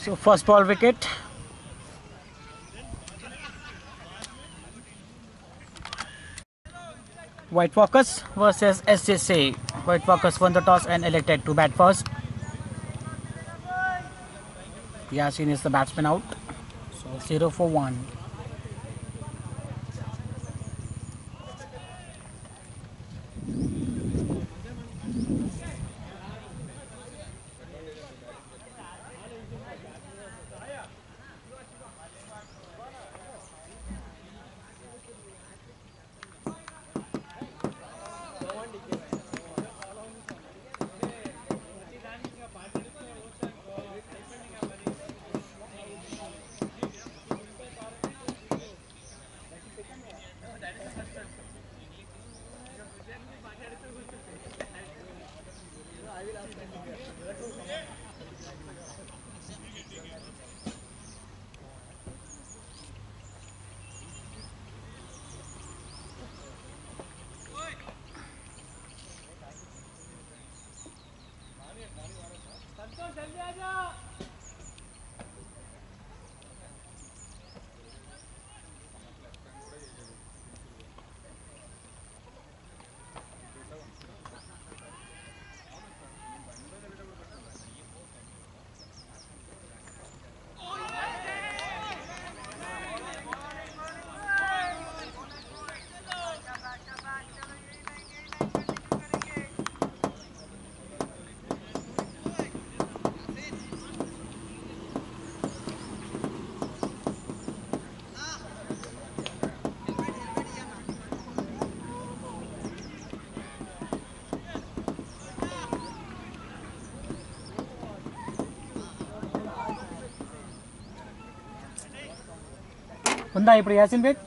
So first ball wicket. White Walkers versus SSA. White Walkers won the toss and elected to bat first. Yasin is the batsman out. So 0 for 1. ఉందా ఇప్పుడు Yasin Baig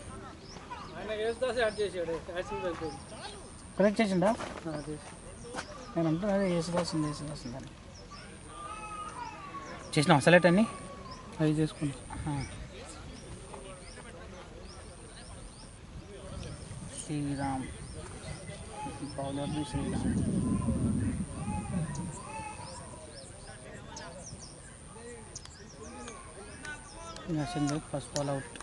correct చేసిండా నేను అంటున్నా అదే యేసుదాస్ ఉందని చేసినా select అన్ని అది చేసుకున్నా Sriram bowler Sriram Yasin Baig first ball out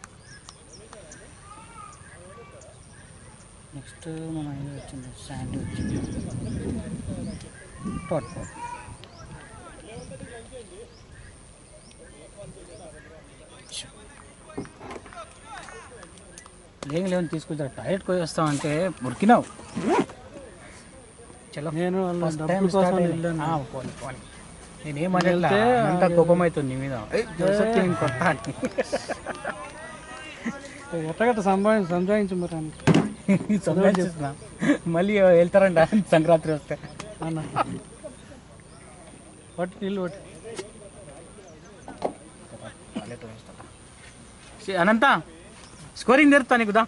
next మన ఇది వచ్చింది శాండీ వచ్చింది టాట్ బాల్ లేని తీసుకొచ్చా టైట్ పోయి వస్తామంటే ఉరికినావు చలో నేను నేనేమని అంత కోపం అవుతుంది మీద కొత్త ఎట్టగట్ట సంపాదించు మరి సంపాదించుతున్నా మళ్ళీ వెళ్తారంట సంక్రాంతి వస్తే అన్న పట్టు నీళ్ళు పట్టు అనంత స్కోరింగ్ జరుగుతా నీకుదా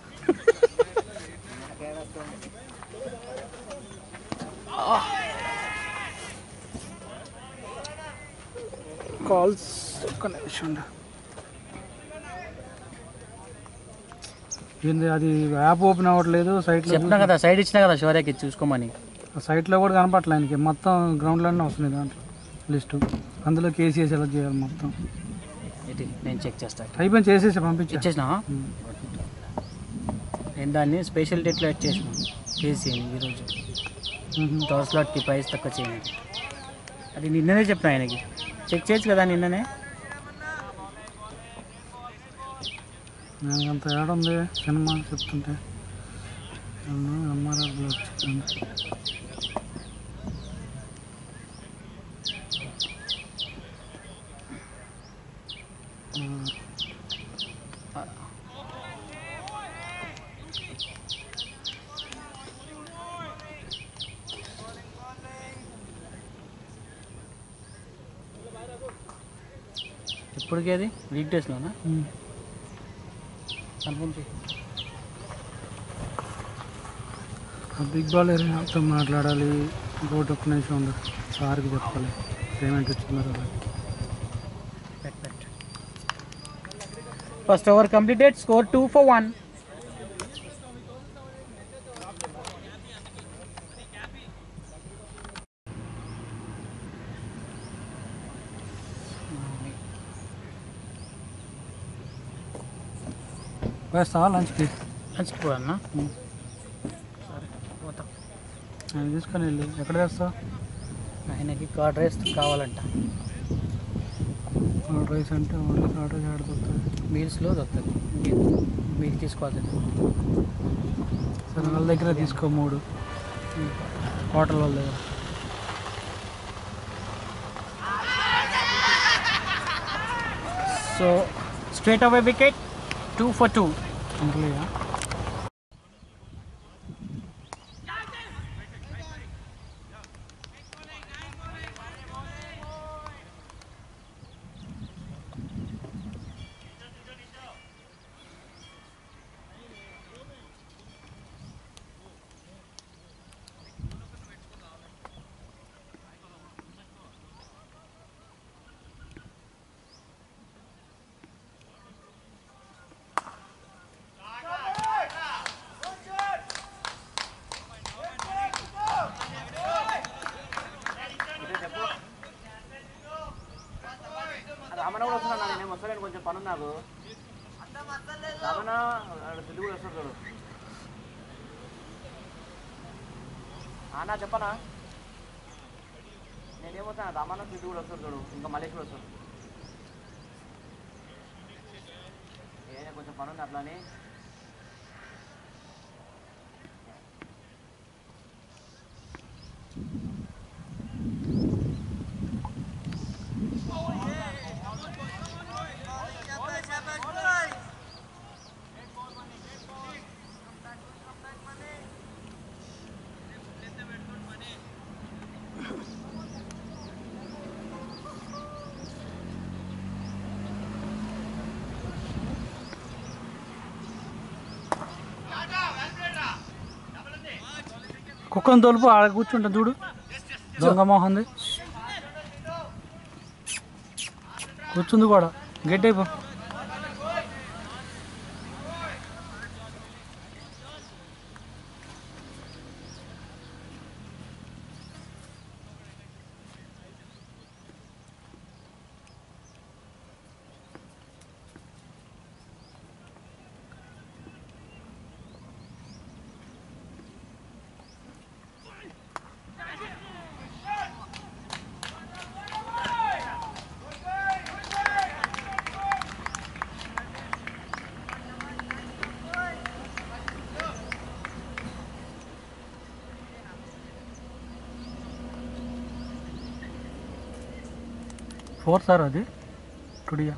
కాల్స్ కనెక్షన్ ఏంది అది యాప్ ఓపెన్ అవ్వట్లేదు సైట్లో చెప్పినా కదా సైడ్ ఇచ్చినా కదా శౌర్యకి చూసుకోమని సైట్లో కూడా కనపట్లే ఆయనకి మొత్తం గ్రౌండ్లోనే వస్తుంది దాంట్లో లిస్టు అందులో కేసీఏ సెలెక్ట్ చేయాలి మొత్తం ఇది నేను చెక్ చేస్తాను అయిపోయింది చేసేసి ఇచ్చేసినా నేను దాన్ని స్పెషల్ డేట్లో యాడ్ చేసిన కేసీఏని ఈరోజు టాస్ స్లాట్కి ప్రైస్ తక్కువ చేయండి అది నిన్ననే చెప్పిన ఆయనకి చెక్ చేయొచ్చు కదా నిన్ననే నేను అంత ఏడ ఉంది సినిమా చెప్తుంటే ఎంఆర్ఆర్లో వచ్చింది ఇప్పటికే అది వీక్ డేస్లోనా బిగ్ బాల్ ఏరియాతో మాట్లాడాలి ఇంకోటి ఒక్క నిమిషం ఉంది సార్కి చెప్పాలి పేమెంట్ వచ్చిందో first over completed score 2 for 1. వేస్తావా లంచ్కి? లంచ్కి పోవాలన్నా? సరే పోతాం. ఆయన తీసుకొని వెళ్ళి ఎక్కడ వేస్తావు? ఆయనకి కర్డ్ రైస్ కావాలంట. కర్డ్ రైస్ అంటే ఓన్లీ కర్డ్ రైస్ ఆడుతుంది, మీల్స్లో దొరుకుతుంది. మీరు తీసుకోవాల్సింది. సరే వాళ్ళ దగ్గర తీసుకో 3 హోటల్ వాళ్ళ దగ్గర. So straight away wicket 2 for 2. అంతలేదా? రామణ కూడా వస్తున్నా, నేనేం వస్తలేను, కొంచెం పని నాకు. రామణ దిల్లు కూడా వస్తాడు చూడు. అన్నా చెప్పనా, నేనేమవుతాను, రామణ దిల్లు కూడా వస్తాడు చూడు, ఇంకా మలేష్ కూడా వస్తాడు. కొంచెం పని ఉంది అట్లానే. కుక్కను తోలుపు, ఆడ కూర్చుంటా చూడు, దొంగ మోహంది కూర్చుంది కూడా, గట్టి అయిపో. ఫోర్ సార్ అది టుడియా.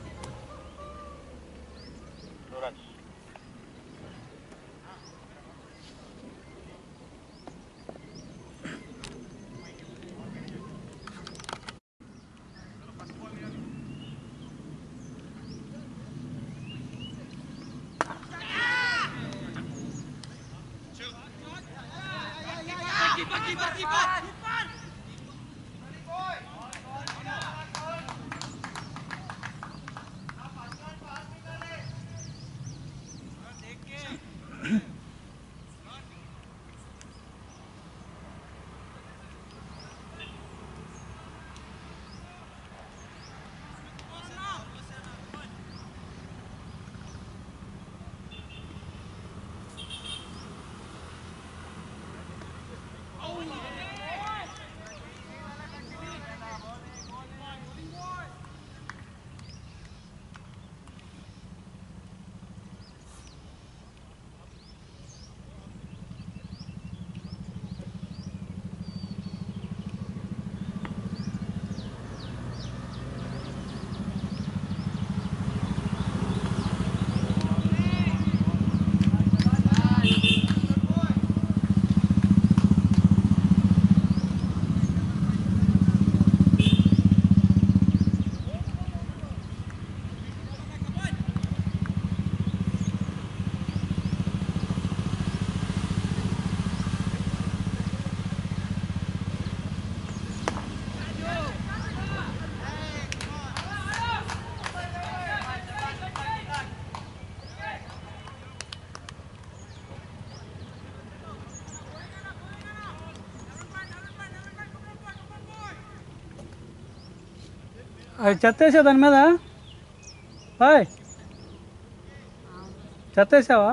అది చెత్త వేసా దాని మీద, బాయ్ చెత్తేసావా?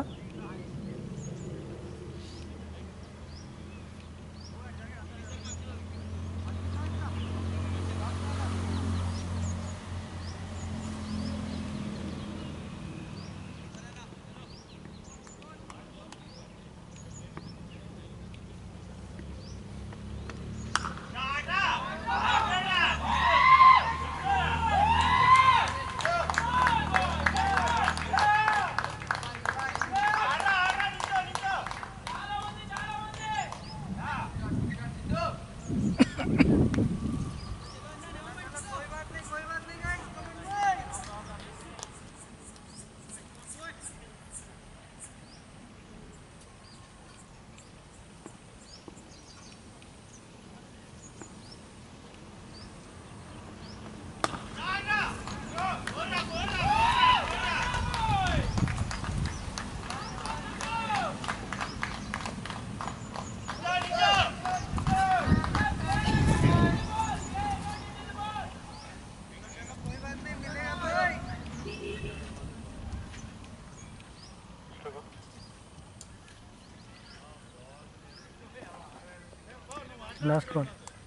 Last one.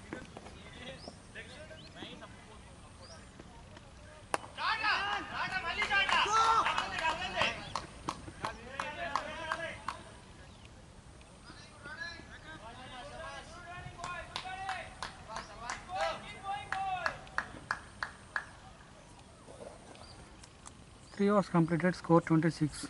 Three hours completed, score 26.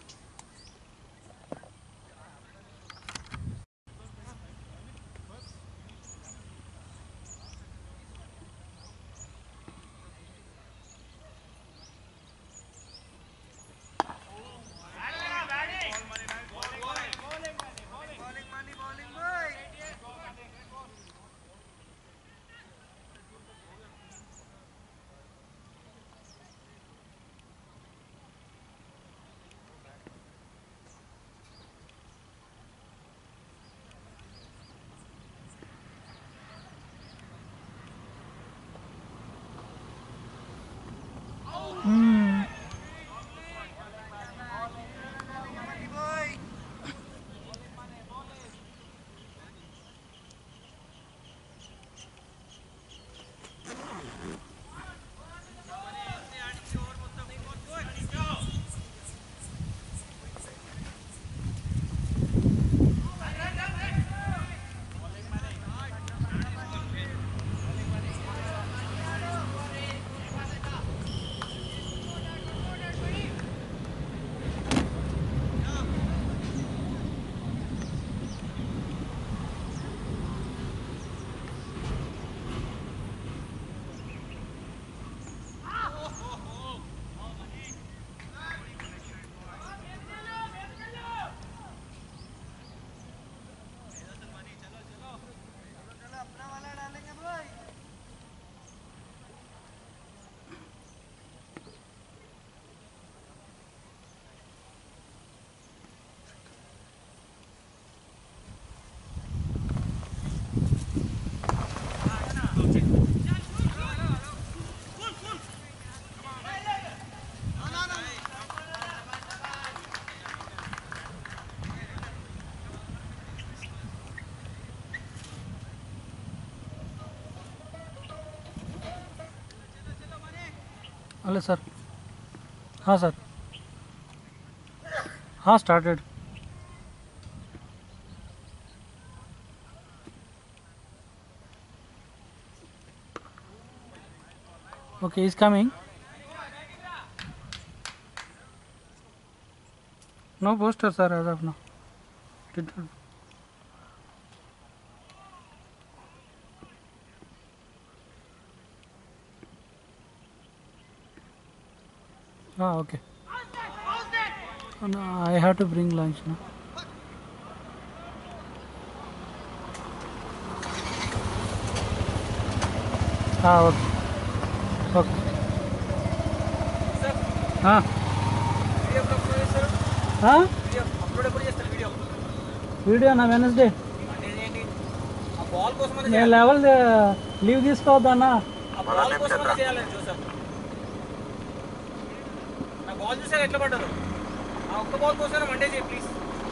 Hello sir. हाँ सर, हाँ started. Okay, he's coming. No poster sir as of now. Ah, okay. Oh, no, I have to bring lunch now. Ah, okay. Okay. हाँ हाँ video నా Wednesday నేను level leave తీసుకోవద్దన్నా ball చూసారు ఎట్లా పడ్డారు ఒక్క బాల్ కోసం వన్డే చేయి ప్లీజ్.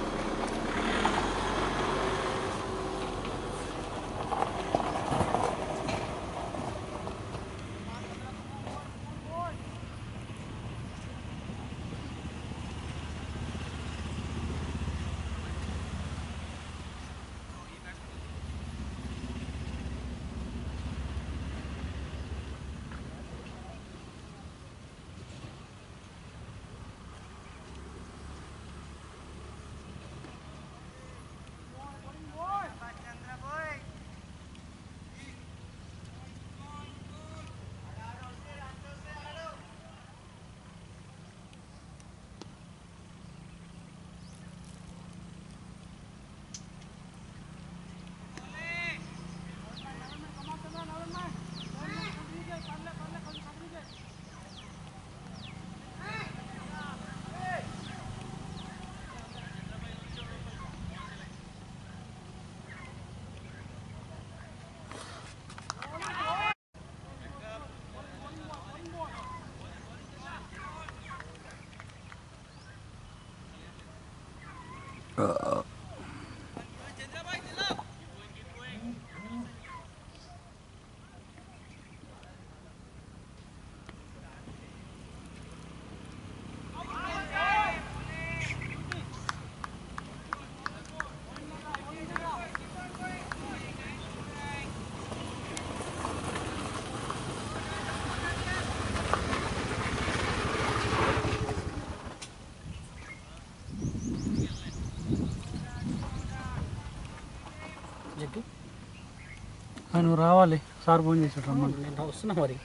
నువ్వు రావాలి, సార్ ఫోన్ చేసాడు రమ్మని. నేను వస్తున్నా మరి.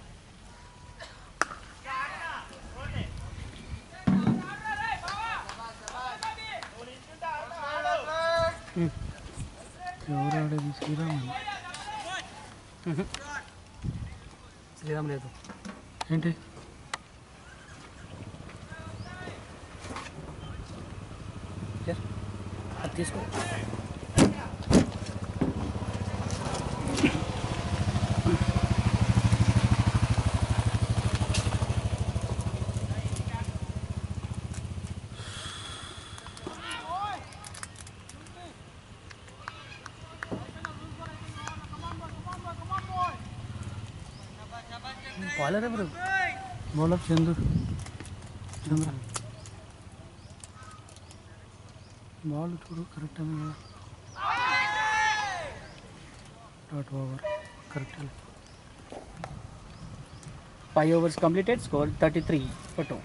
ఎవరు ఆడేది? శ్రీరామ్. శ్రీరామ్ లేదు. ఏంటి అది తీసుకో. బౌలర్ ఎవరు? బౌలర్ చంద్ర. బాల్ చూడు కరెక్ట్ అని కదా. Dot over correct. 5 overs completed, score 33 for 2.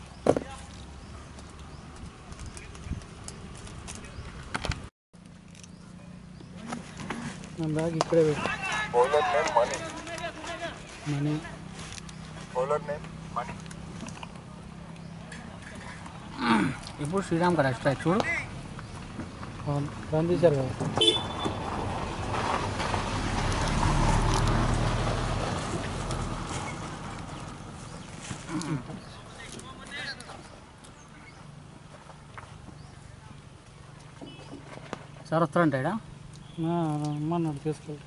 మన బ్యాగ్ ఇక్కడే పెట్టు. మనీ. ఇప్పుడు శ్రీరామ్ కదా స్ట్రైక్ చూడు. రన్ తీశారు కదా. సార్ వస్తారంటాడా? అమ్మన్నాడు తీసుకెళ్ళి.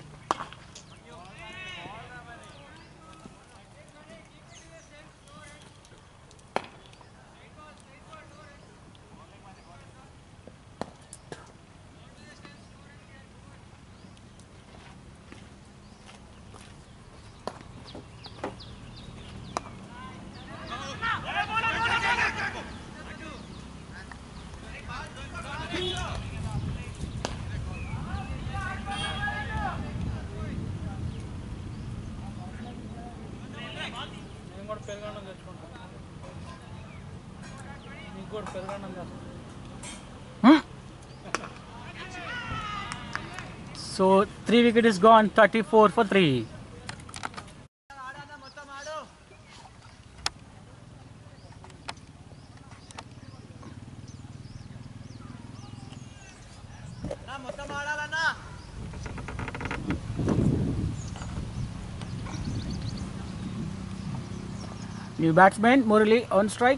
So 3 wicket is gone, 34 for 3. New batsman Murali on strike.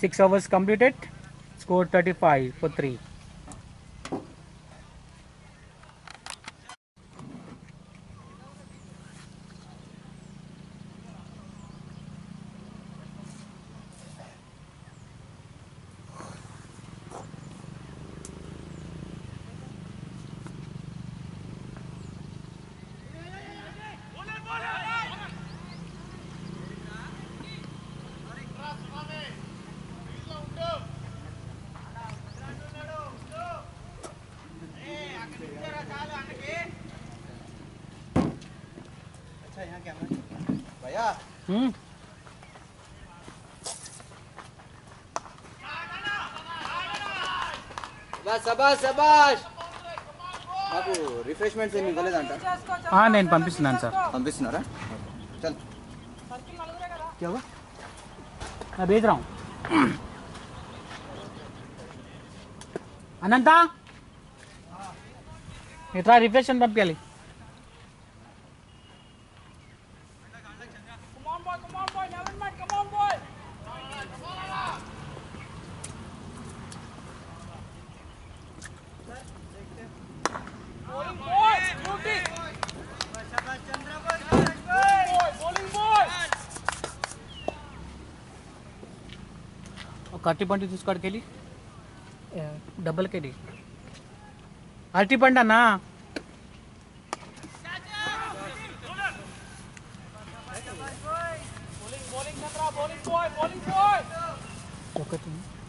6 overs completed. Score 35-3. भैया శబాష్ శబాష్ మాకు రిఫ్రెష్మెంట్స్ ఏమి ఇవ్వలేదంట. నేను పంపిస్తున్నాను సార్. పంపిస్తున్నారా? చల్ क्या हुआ? मैं भेज रहा हूँ. अनंता इतना रिफ्रेशन पंपी అరటి పండు తీసుకోడికి వెళ్ళి డబ్బులకి వెళ్ళి అరటి పండు అన్నా ఒకటి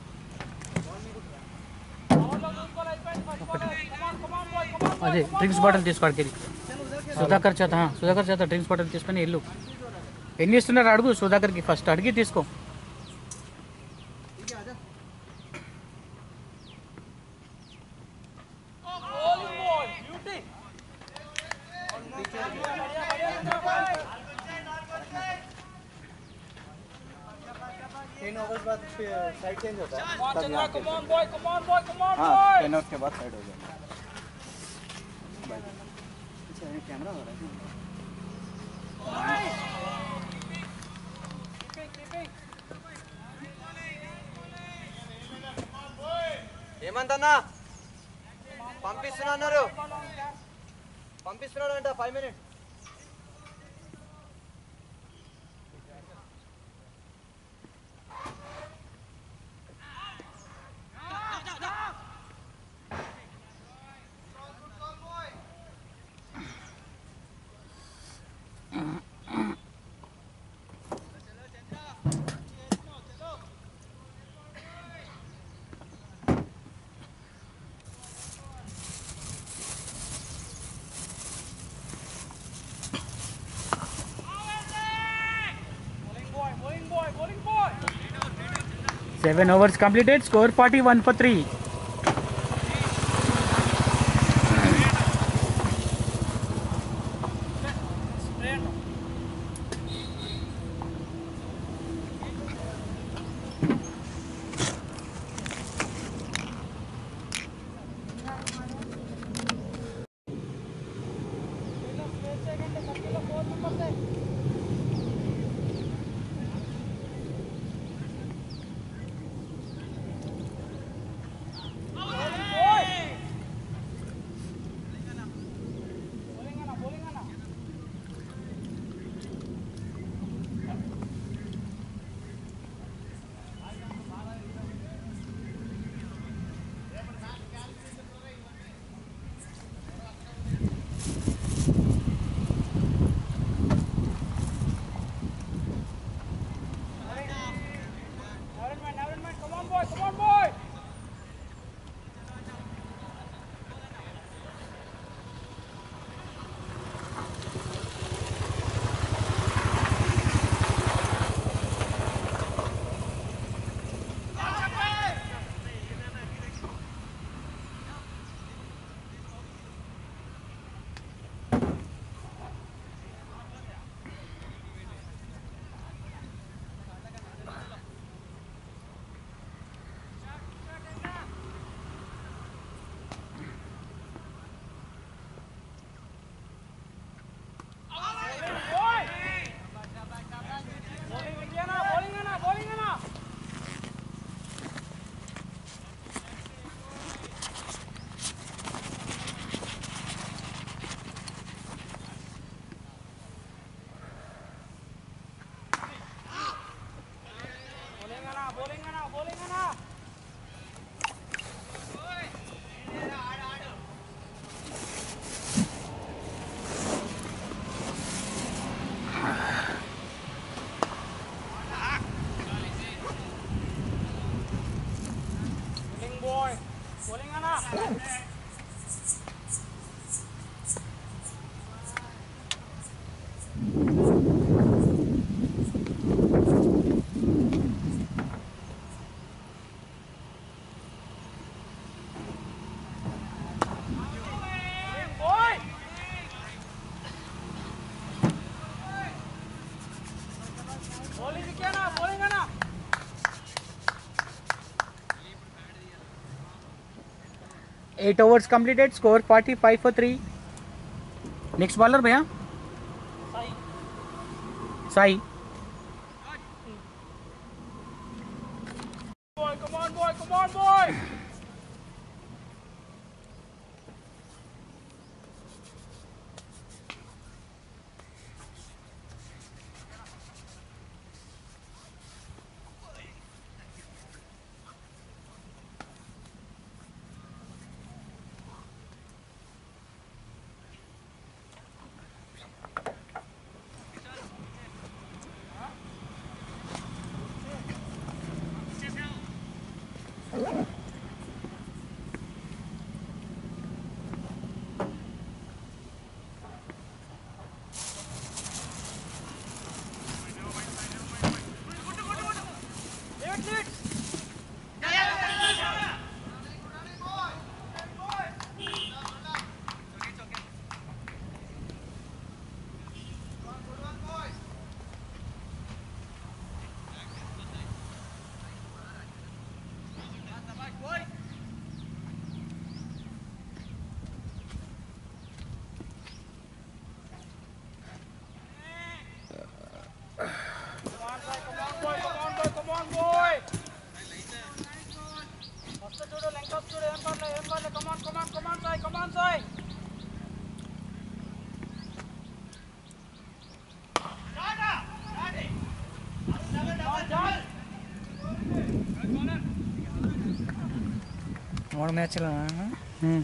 అదే డ్రింక్స్ బాటిల్ తీసుకోడికి వెళ్ళి సుధాకర్ చేత డ్రింక్స్ బాటిల్ తీసుకొని వెళ్ళు. ఎన్ని ఇస్తున్నారు అడుగు సుధాకర్కి, ఫస్ట్ అడిగి తీసుకో. साइड चेंज होता है. कम ऑन बॉय हाँ 10 आवर्स के बाद साइड हो जाएगा. अच्छा ये कैमरा हो रहा है. ఏమంటన్నా పంపిస్తున్నాడు అంట 5 minutes. Seven overs completed. Score 41-3. 8 overs completed. Score 45 for 3. Next bowler भैया साई. और मैच चला रहा है.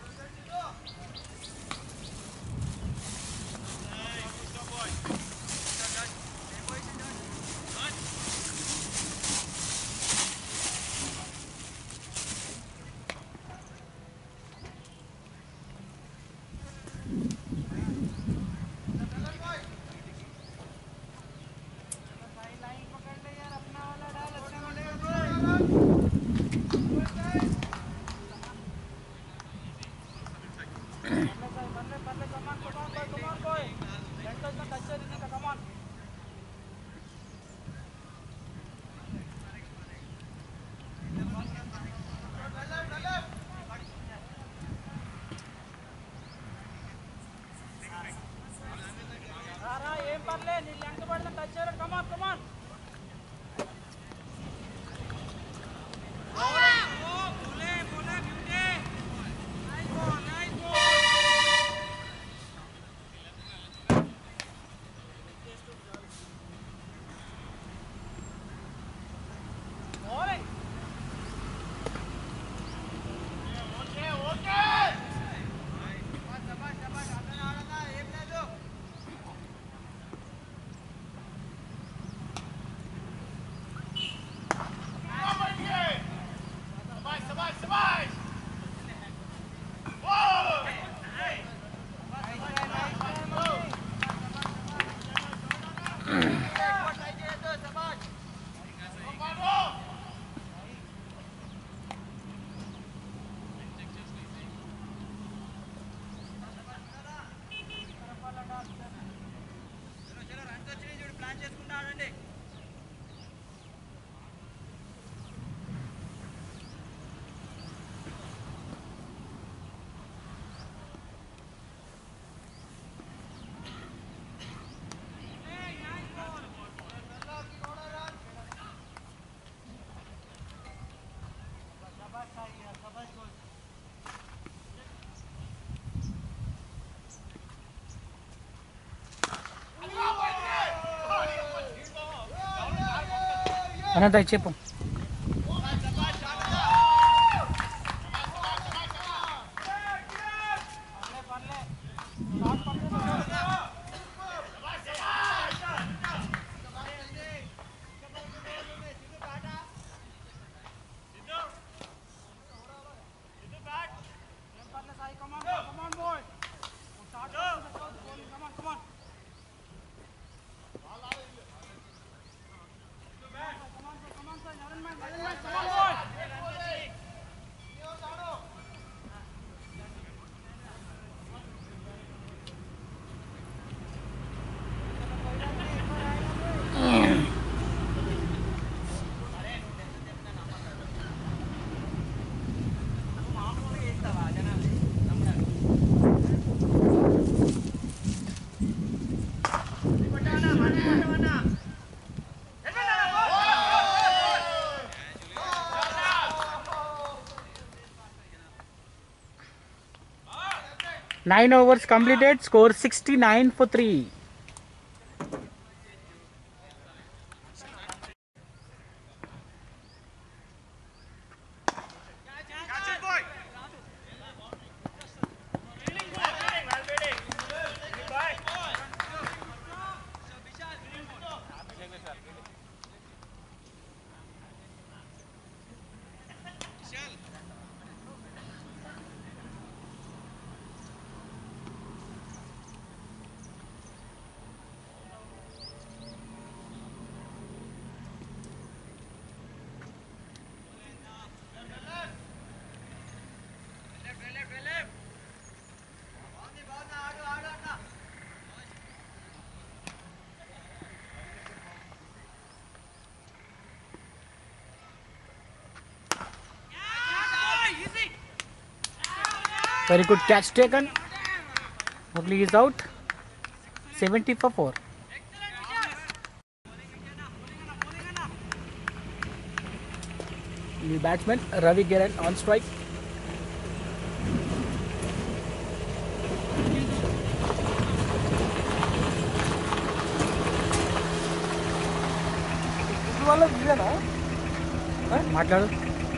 అనంత చెప్పు. 9 overs completed. Score 69 for 3. Very good catch taken. Murli is out. 70 for 4. New batsman Ravi Giran on strike. మాట్లాడు.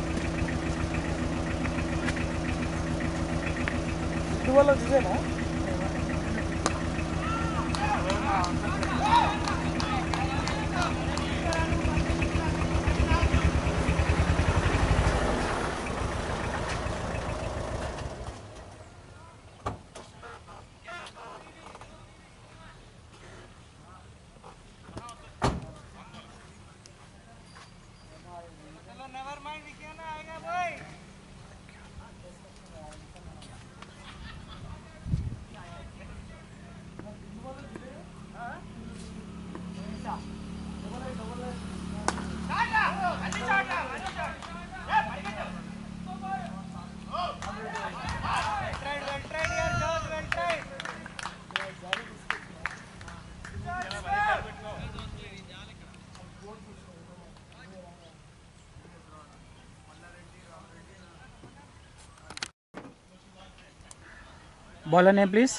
Bowler name please.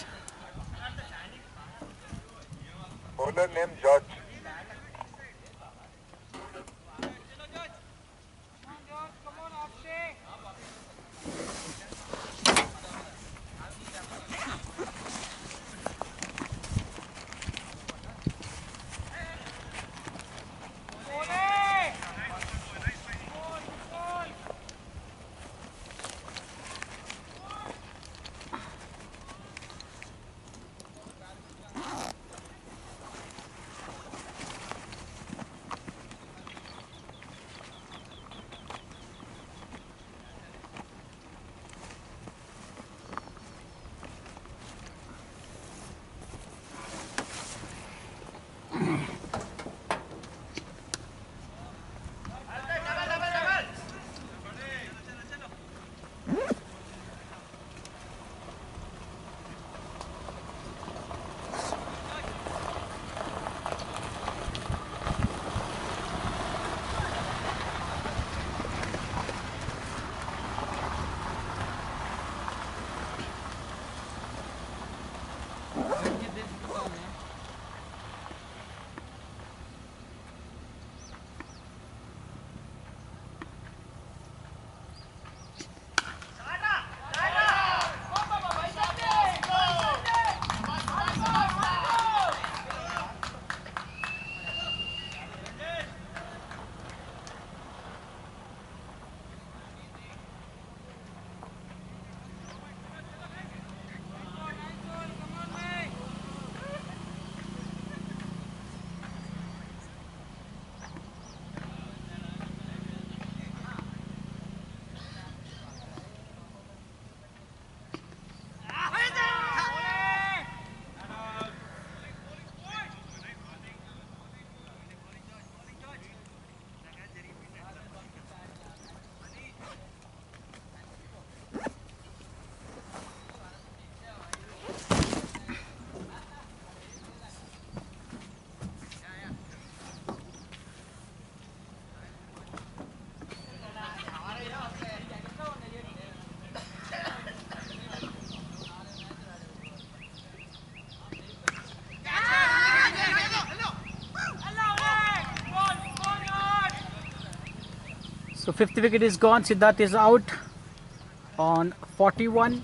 Bowler name George. fifth wicket is gone. Siddharth is out on 41.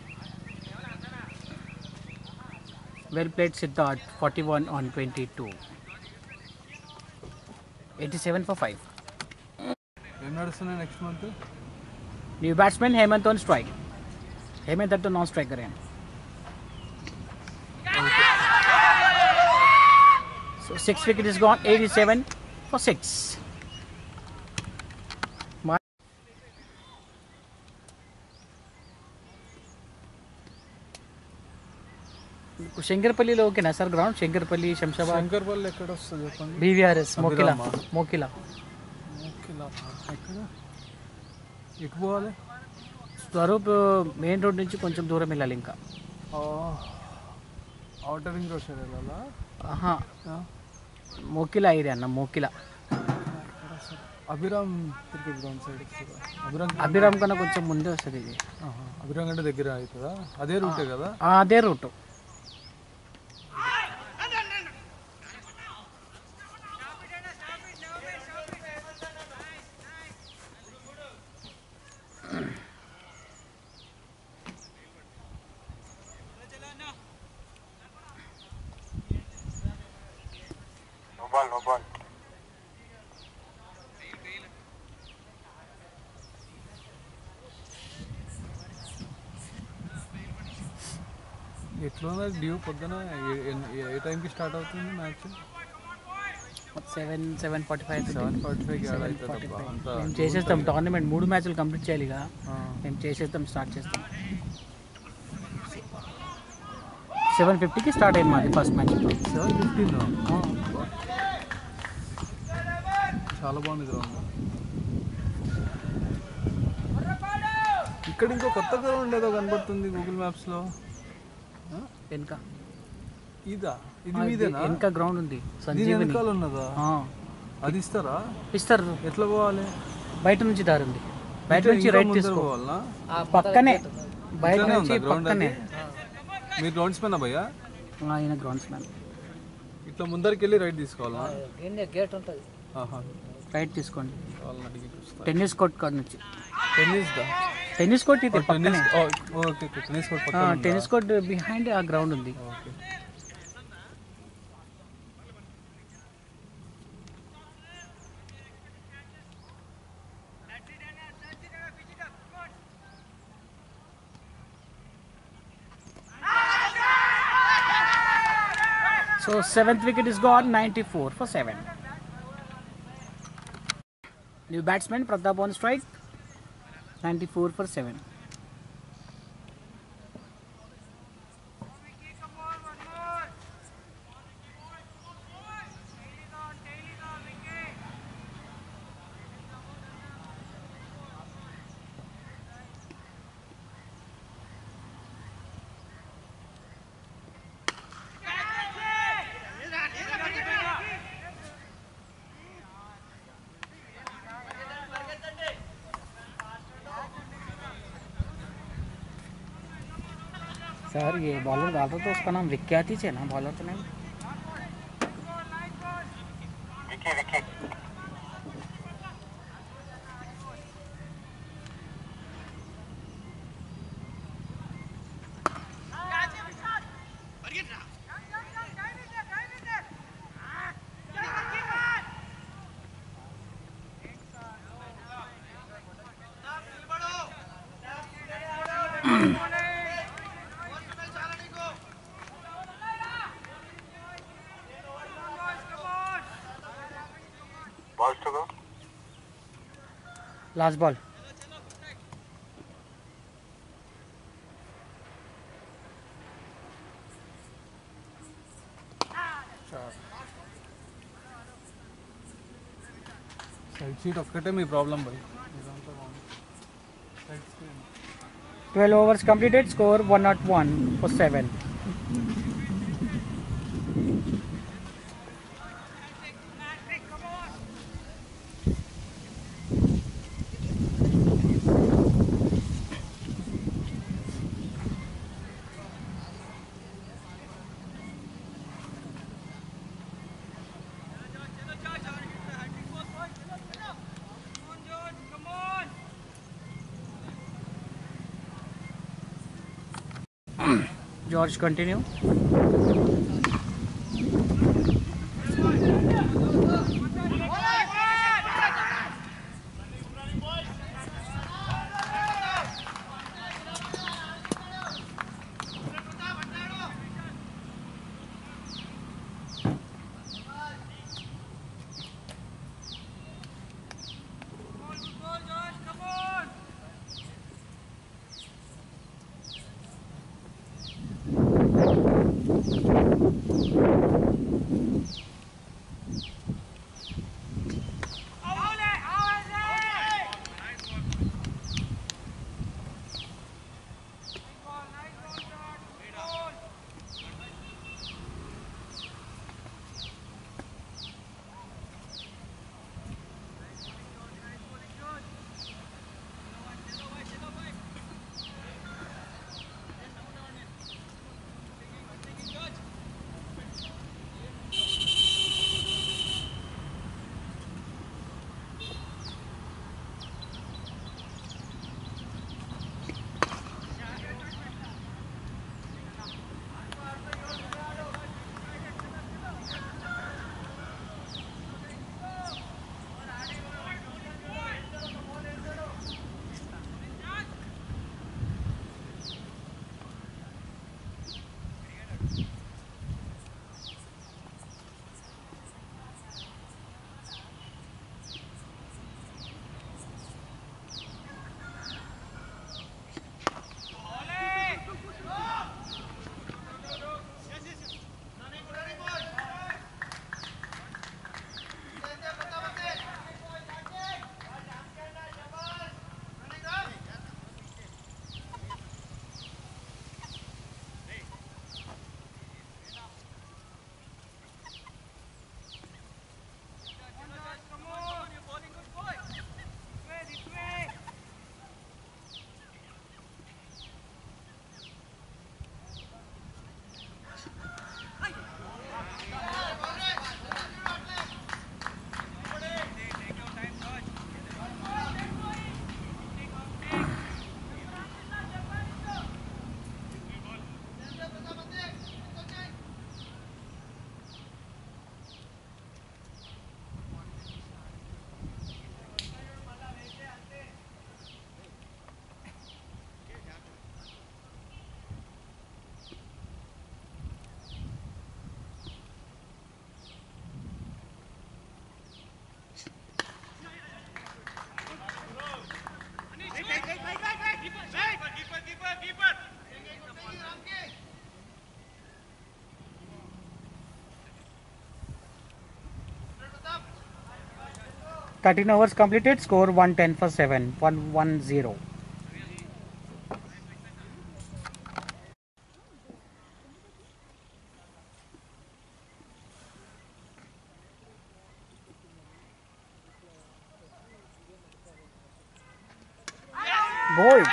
Well played, Siddharth. 41 on 22. 87 for 5. ఏం నడుస్తున్నాయి next month? New batsman Hemant on strike. Hemant at the non-striker end. So 6th wicket is gone. 87 for 6. శంకర్పల్లిలో ఓకేనా sir ground? Shankarpalli, Shamshabad. Shankarpalli ఎక్కడ వస్తుంది చెప్పండి? బీవీఆర్ఎస్ మోకిలా. మోకిలా ఎక్కడ? ఎటు పోవాలి? స్వరూప్ మెయిన్ రోడ్ నుంచి కొంచెం దూరం వెళ్ళాలి ఇంకా. అవుటర్ రింగ్ రోడ్ సైడ్ వెళ్ళాలా? ఆహా, మోకిలా ఏరియా అన్న. Mokila Abhiram cricket ground side వస్తుందా? అభిరామ్ కన్నా కొంచెం ముందే వస్తుంది ఇది. అభిరామ్ కంటే దగ్గర అవుతుందా? అదే రూటే కదా? అదే రూటు. No ball. ఎట్లా ఉన్నది డ్యూ? పొద్దున ఏ టైంకి స్టార్ట్ అవుతుంది మ్యాచ్? 7:45. 7:45కి యాడ్ అవుతుంది. అంతా మేము చేసేస్తాం టోర్నమెంట్. 3 మ్యాచ్లు కంప్లీట్ చేయాలి ఇక. మేము చేసేస్తాం, స్టార్ట్ చేస్తాం. 7:50కి స్టార్ట్ అయింది మాది ఫస్ట్ మ్యాచ్. 7:15. చాలా బాగుంది గ్రౌండ్. ఇక్కడ ఇంకో కొత్త గ్రౌండ్ ఏదో కనబడుతుంది గూగుల్ మ్యాప్స్లో. వెనుక ఇదా? ఇది మీదేనా? వెనుక గ్రౌండ్ ఉంది. దీని వెనకాల ఉన్నదా? అది ఇస్తారా? ఇస్తారు. ఎట్లా పోవాలి? బయట నుంచి దారి ఉంది. బయట నుంచి రైట్ తీసుకోవాలా? పక్కనే బయట నుంచి పక్కనే. మీరు గ్రౌండ్స్ మ్యాన్ భయ్యా? ఆయన గ్రౌండ్స్ మ్యాన్. ఇట్లా ముందరికి వెళ్ళి రైట్ తీసుకోవాలా? గేట్ ఉంటుంది, రైట్ తీసుకోండి. టెన్నిస్ కోర్ట్ కాడ నుంచి. టెన్నిస్ కోర్ట్ ఇది పక్కనే. టెన్నిస్ కోర్ట్ బిహైండ్ ఆ గ్రౌండ్ ఉంది. So 7th wicket is gone. 94 for 7. New batsman Pratap on strike. 94 for 7. Sir ये बॉलर डालता तो उसका नाम विख्याति है ना, बॉलर तो नहीं। Vicky balls to go. Last ball. Side seat ఒక్కటే మీ problem boy. 12 overs completed. Score 101 for 7. George, continue. Thirteen overs completed. Score 110 for 7. 1-1-0. Bold.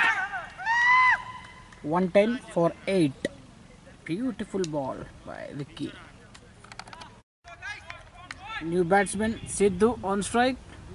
110 for 8. Beautiful ball by Vicky. New batsman Sidhu on strike.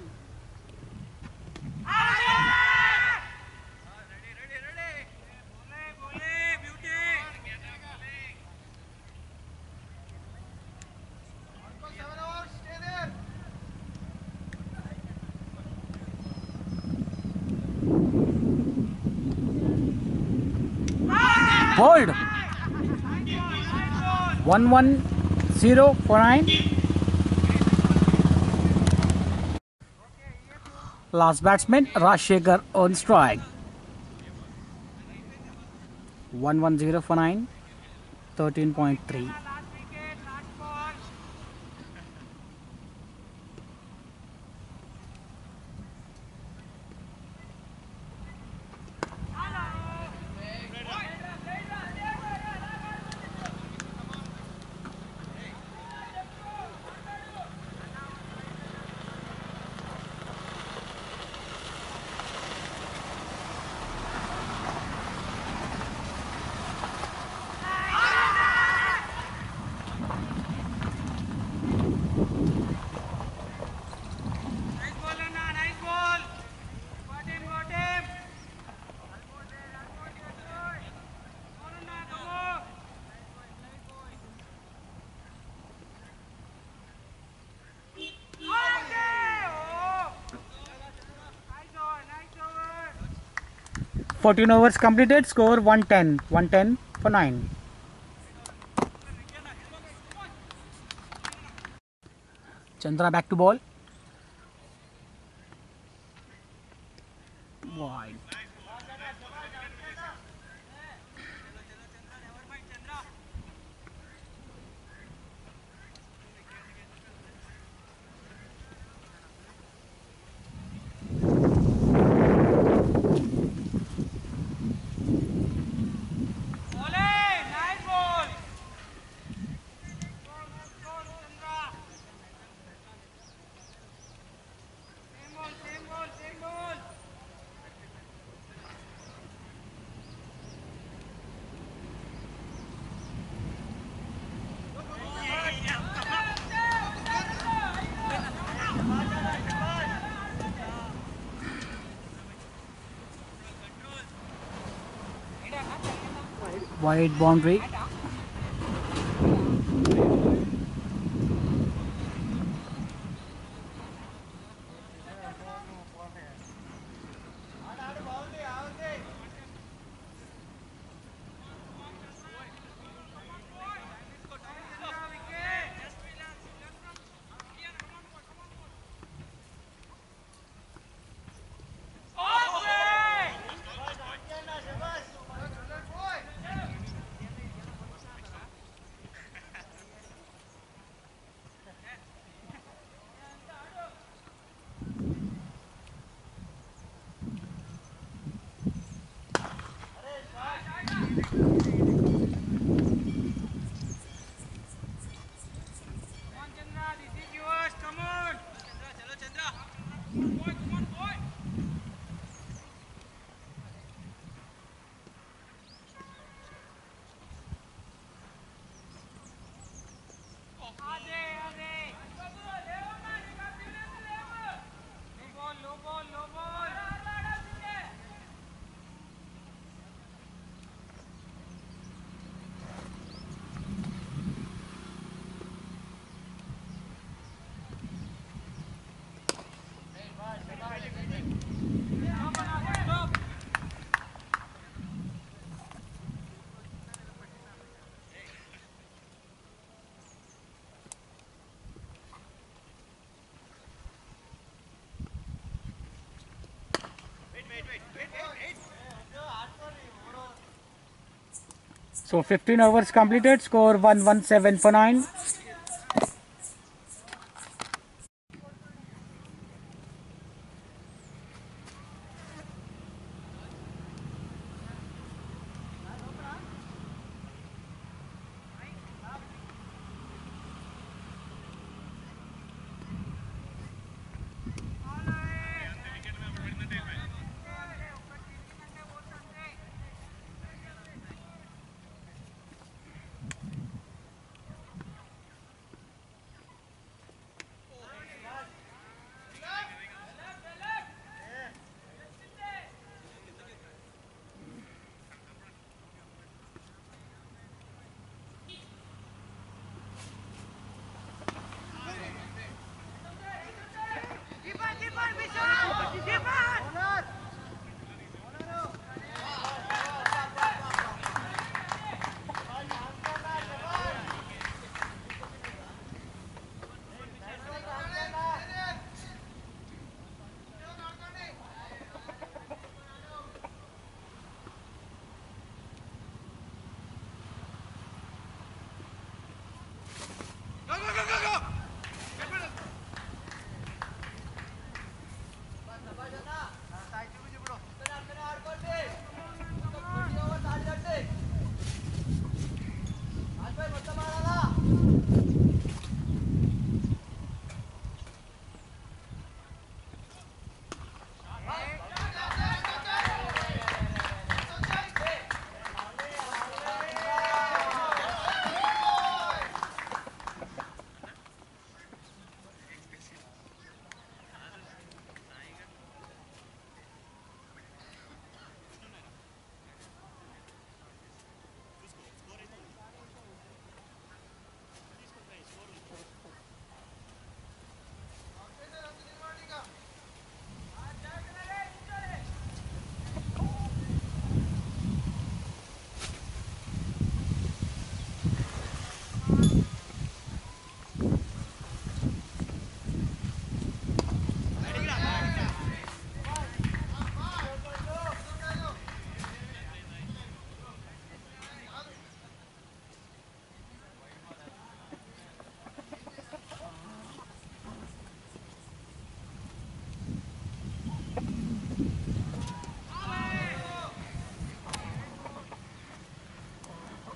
Hold. 1-1-0 for 9. Last batsman Rajshekhar on strike. 1-1-0 for 9. 13.3. 14 overs completed. Score 110. 110 for 9. Chandra back to ball. Wide. Wide boundary. So 15 overs completed. Score 117 for 9.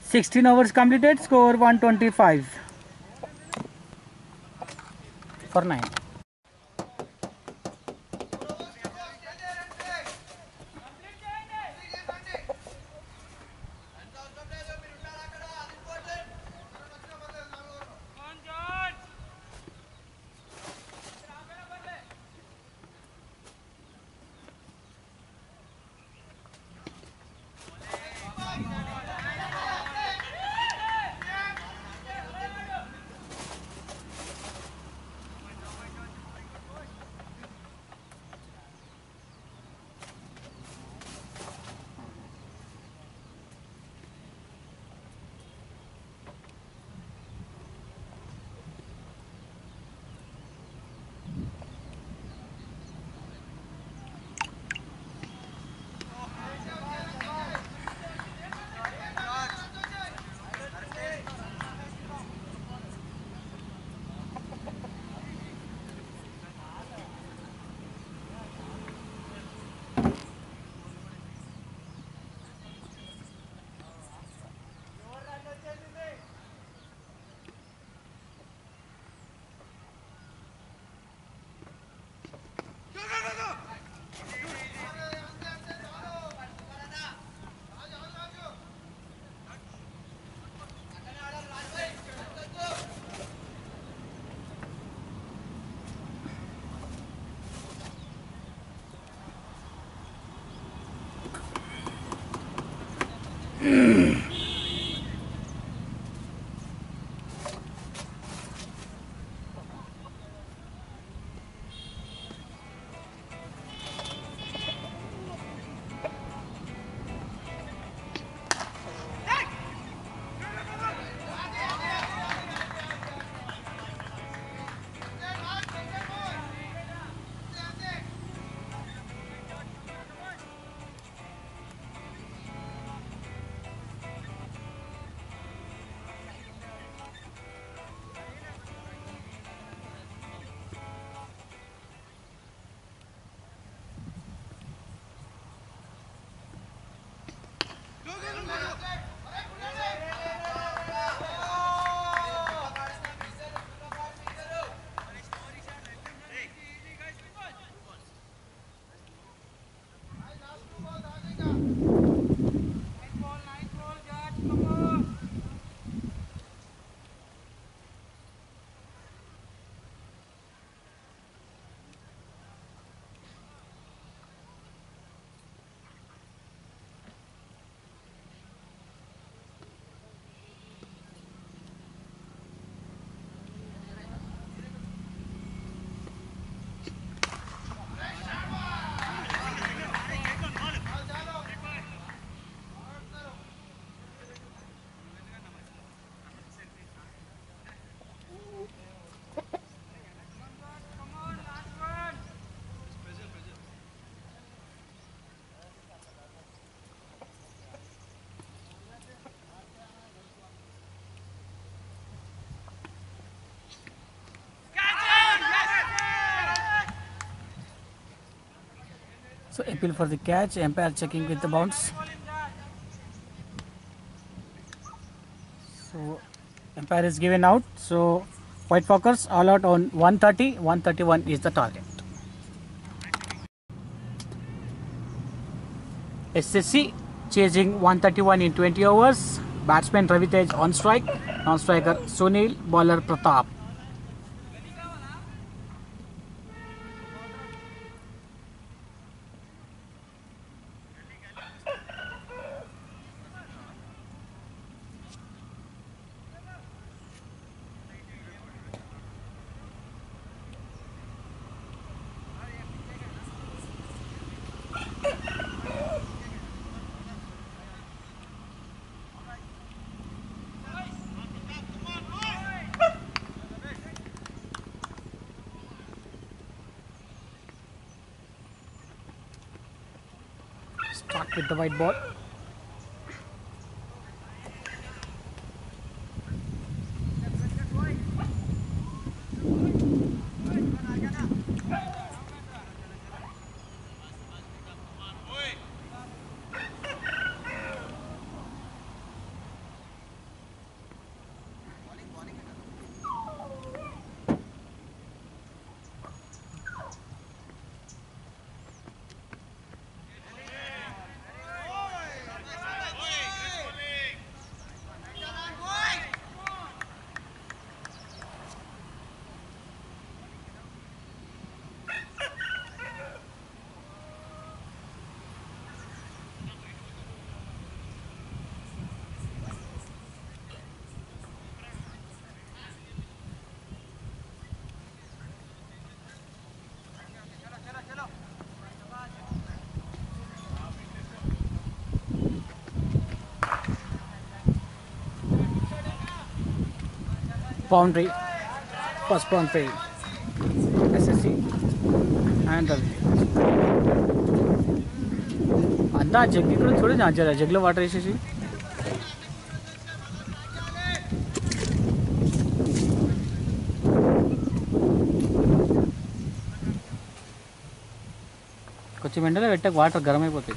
16 overs completed, score 125 for 9. So appeal for the catch, umpire checking with the bounce. So umpire is given out. So White Fockers all out on 130, 131 is the target. SSC chasing 131 in 20 overs. Batsman Ravitej on strike, non-striker Sunil, bowler Pratap. Start with the white ball. Boundary first boundary SSC and అంతా జగ్ ఇక్కడ చూడండి ఆ జగ్లో water వేసేసి కొంచెం ఎండలో పెట్టక water garam అయిపోతాయి.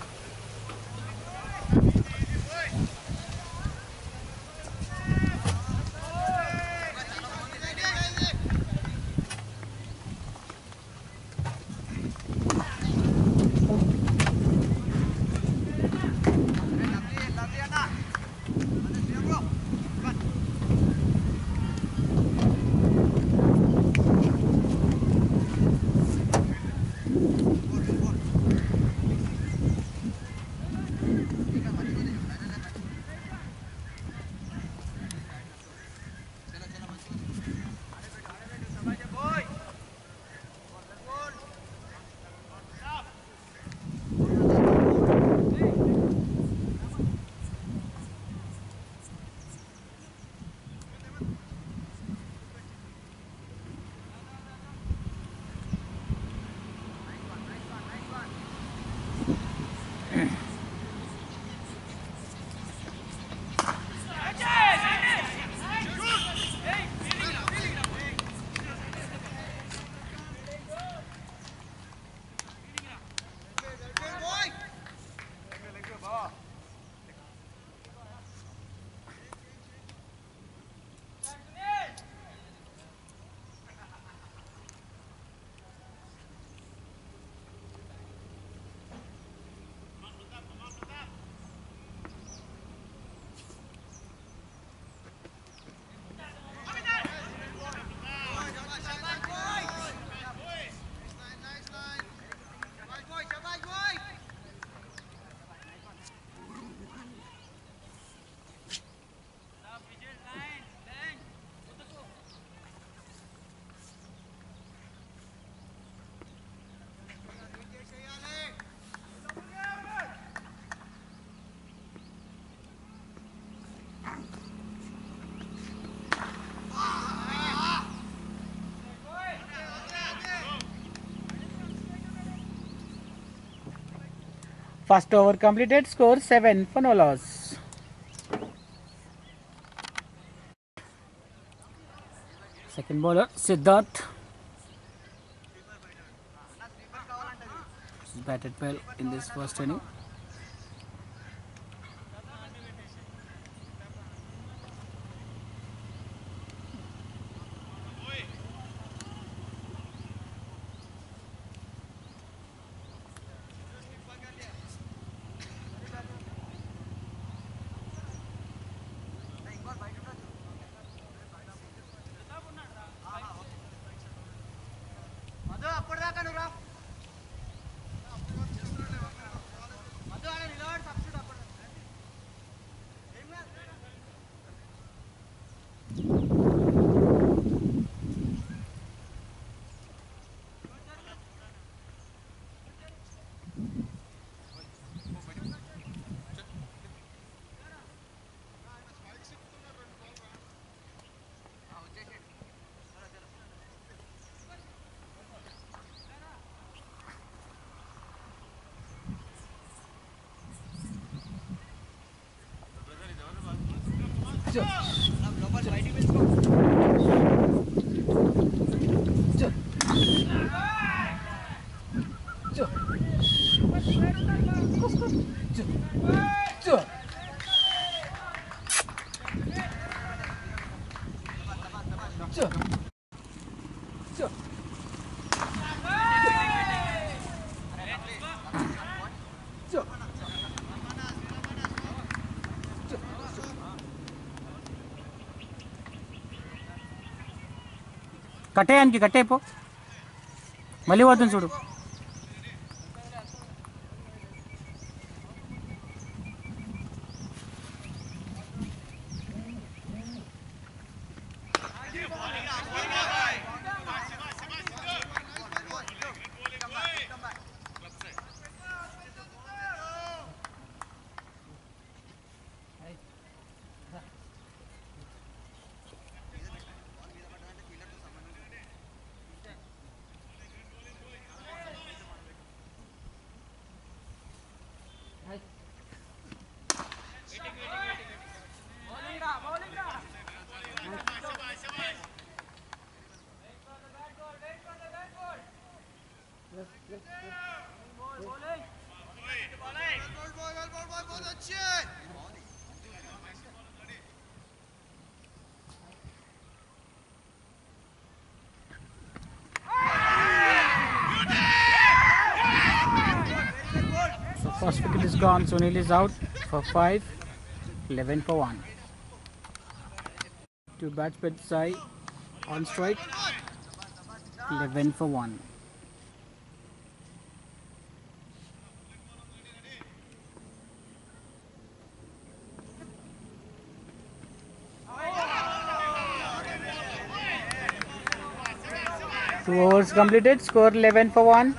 First over completed, score 7 for no loss. Second bowler Siddharth. He's batted well in this first inning. కట్టేయానికి కట్టేపో మళ్ళీ వద్దు చూడు. So first wicket is gone. Sunil is out for 5. 11 for 1. Two batsmen side on strike. 11 for 1. Two overs completed. Score 11 for 1.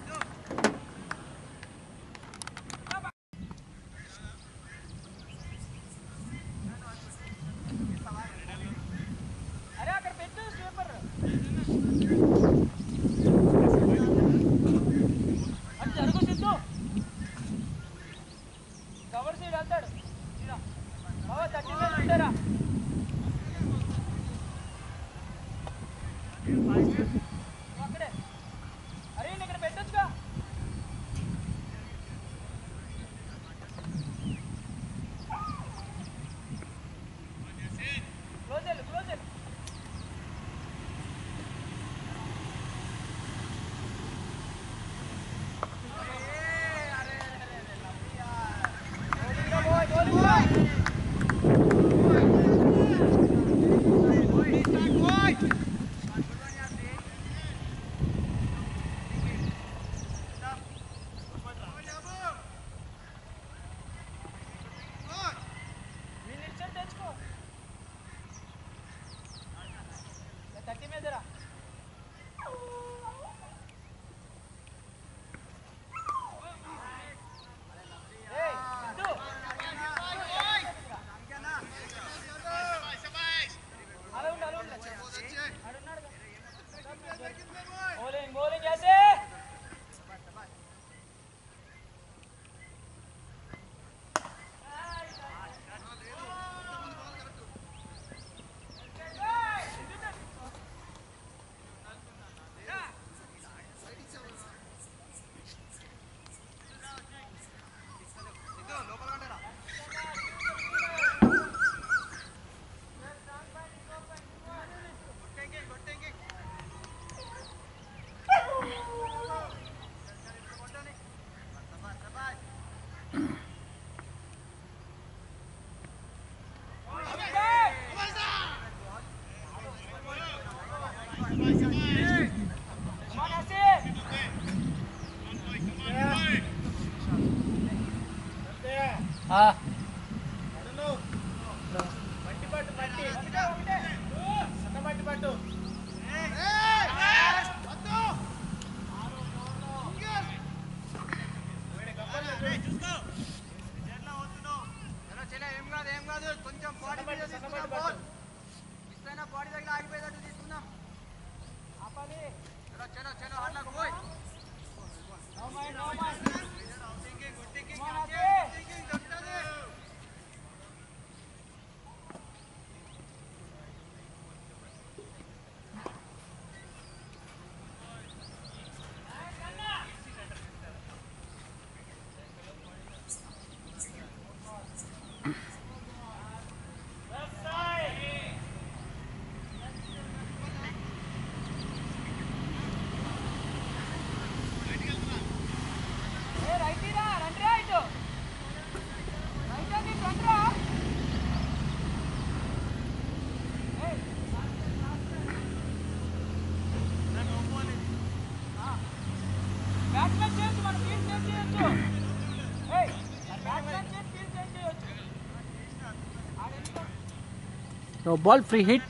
So ball free hit.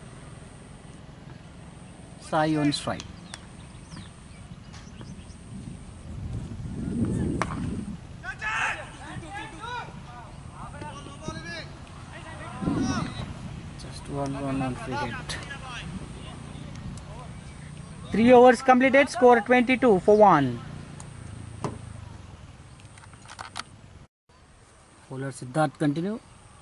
Sai on strike. Just one run on free hit. 3 overs completed. Score 22 for 1. Bowler Siddharth continue.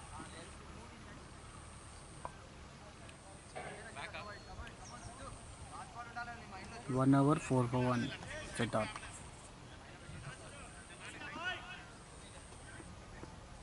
1 over 4 for 1. Siddharth.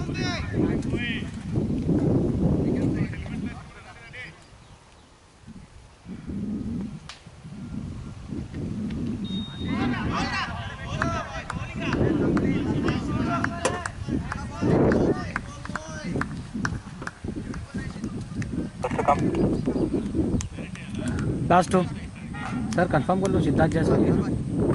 Last two sir confirm कर लो सिद्धार्थ जायसवाल ये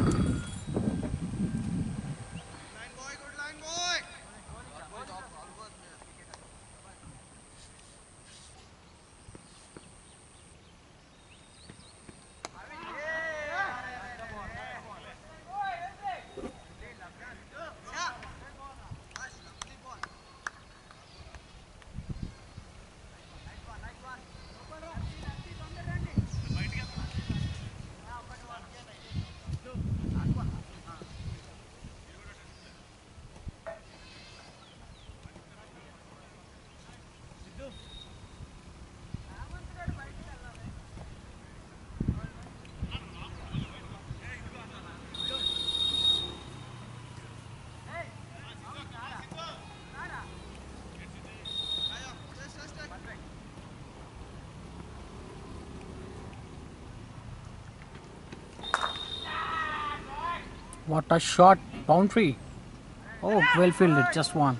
What a shot, boundary. Oh, well fielded, just one.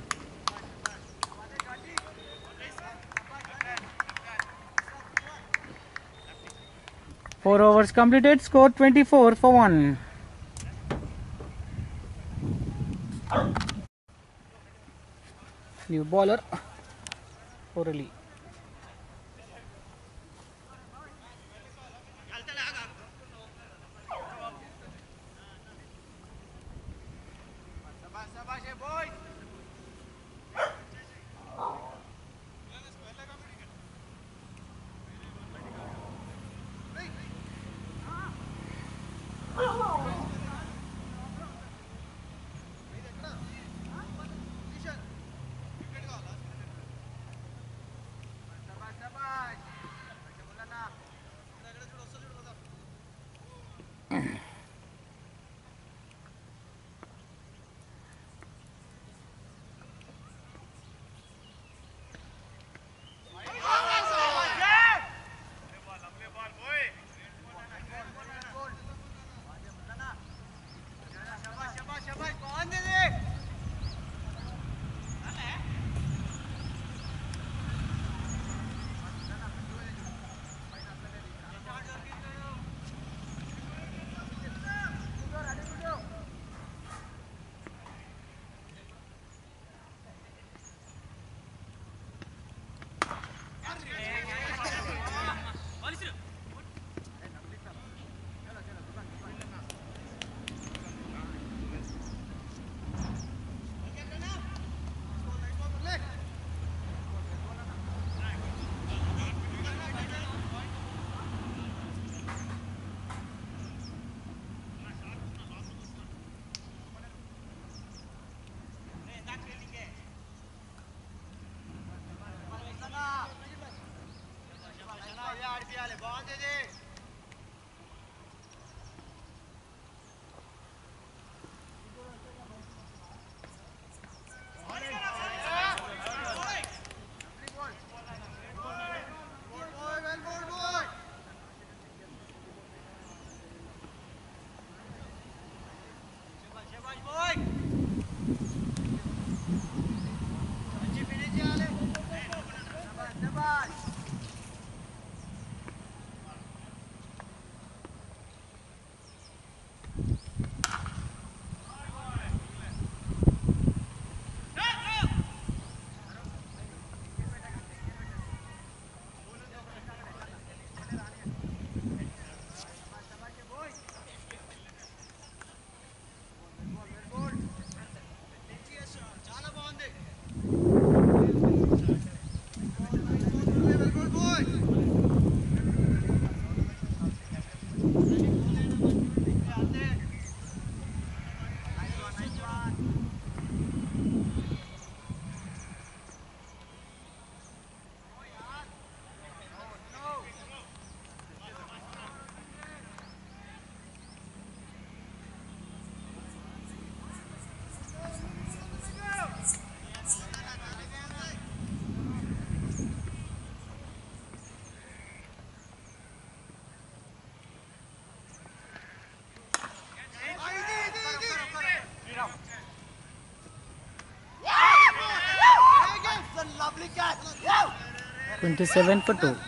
Four overs completed, score 24 for 1. New bowler, Orally. 27 for 2.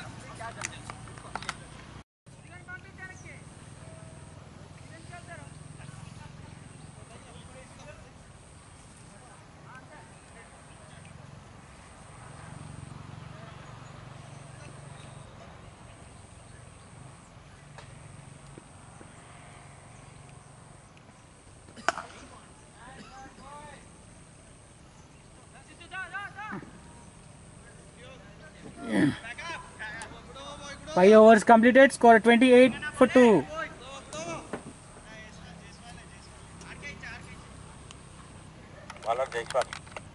Five overs completed. Score 28 for 2. Bowler Jaiswal.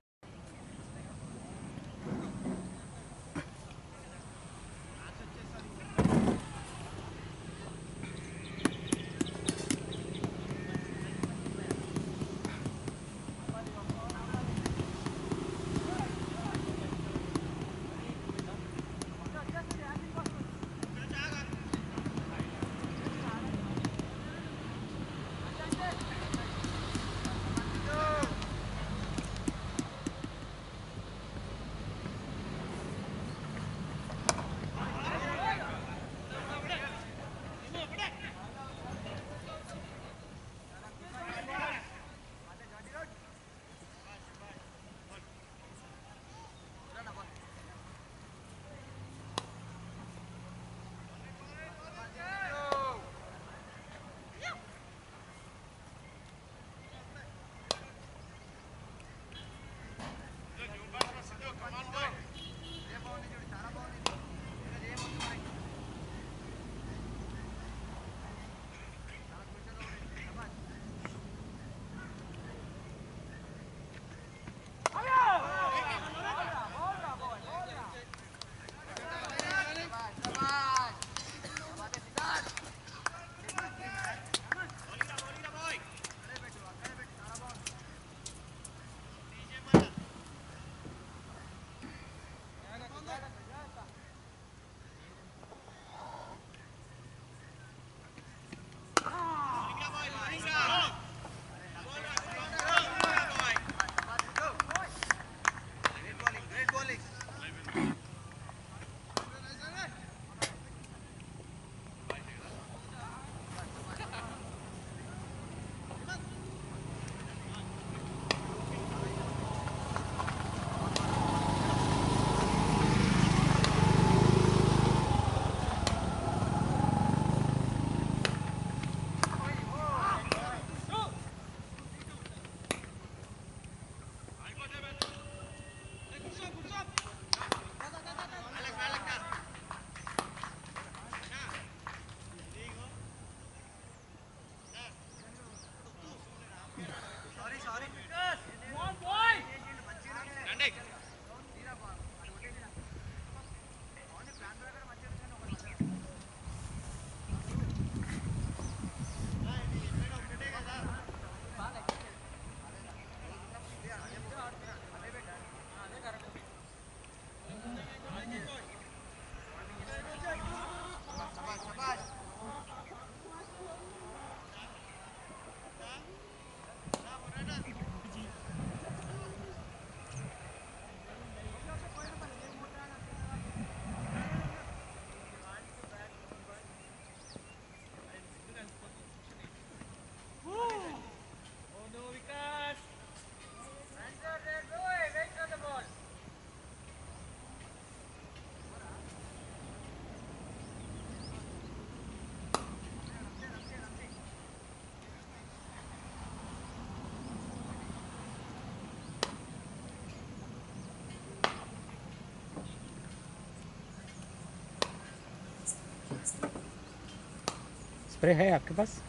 Spray है आपके पास?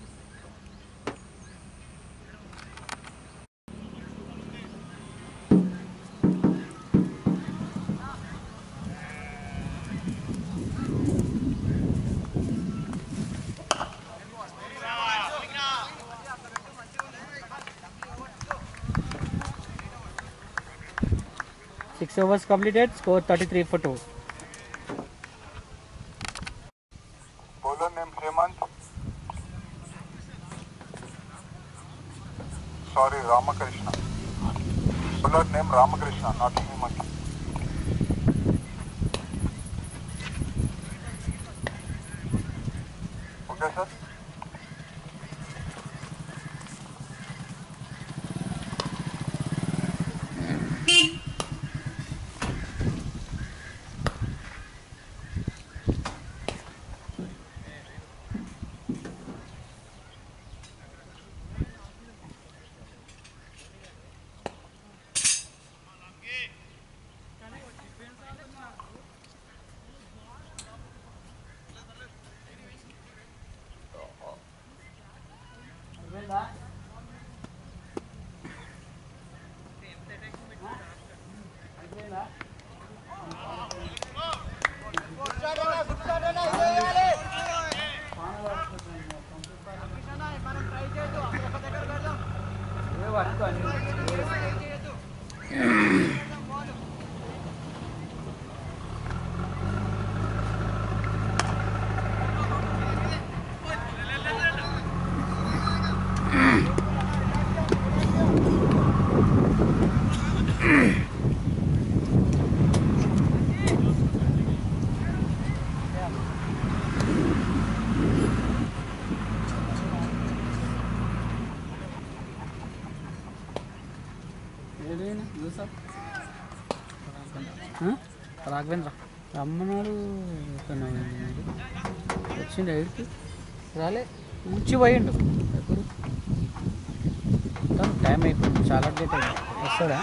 Six overs completed. Score 33 for 2. Bowler name Hemant. Sorry, Ramakrishna. Bowler name Ramakrishna, not Hemant. Okay sir. Raghavendra రమ్మన్నాడు వచ్చిండు ఎయిడ్కి రాలే ఉంచి పోయిండు ఎప్పుడు time అయిపోయింది చాలా లేట్ అయింది వస్తాడా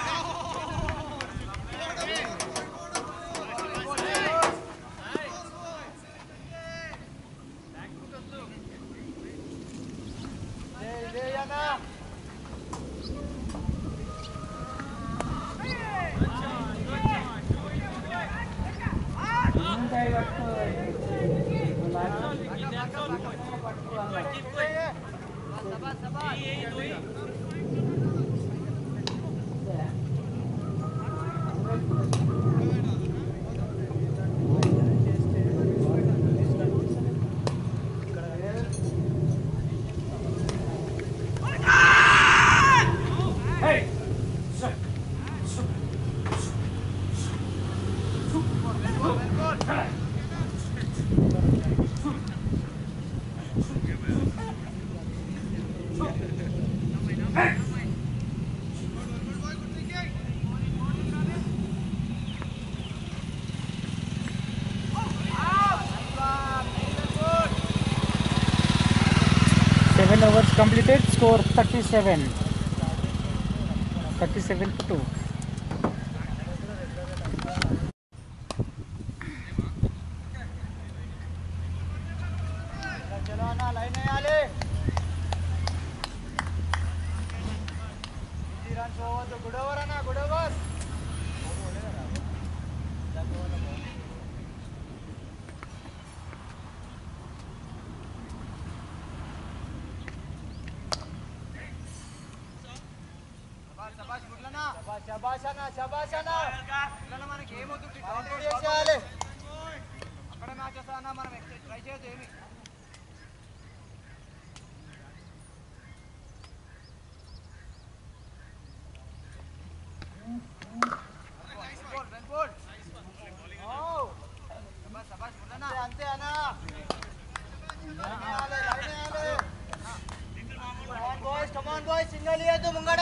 overs completed, score 37 to 2. శబాషనా మనకి ఏమవుతుంది చేయాలి అక్కడ మ్యాచ్ వస్తానా మనం ట్రై చేయొచ్చు ఏమి అంతే అన్నా కమాన్ బాయ్స్ సింగల్ ఇయ్యద్దు ముంగడ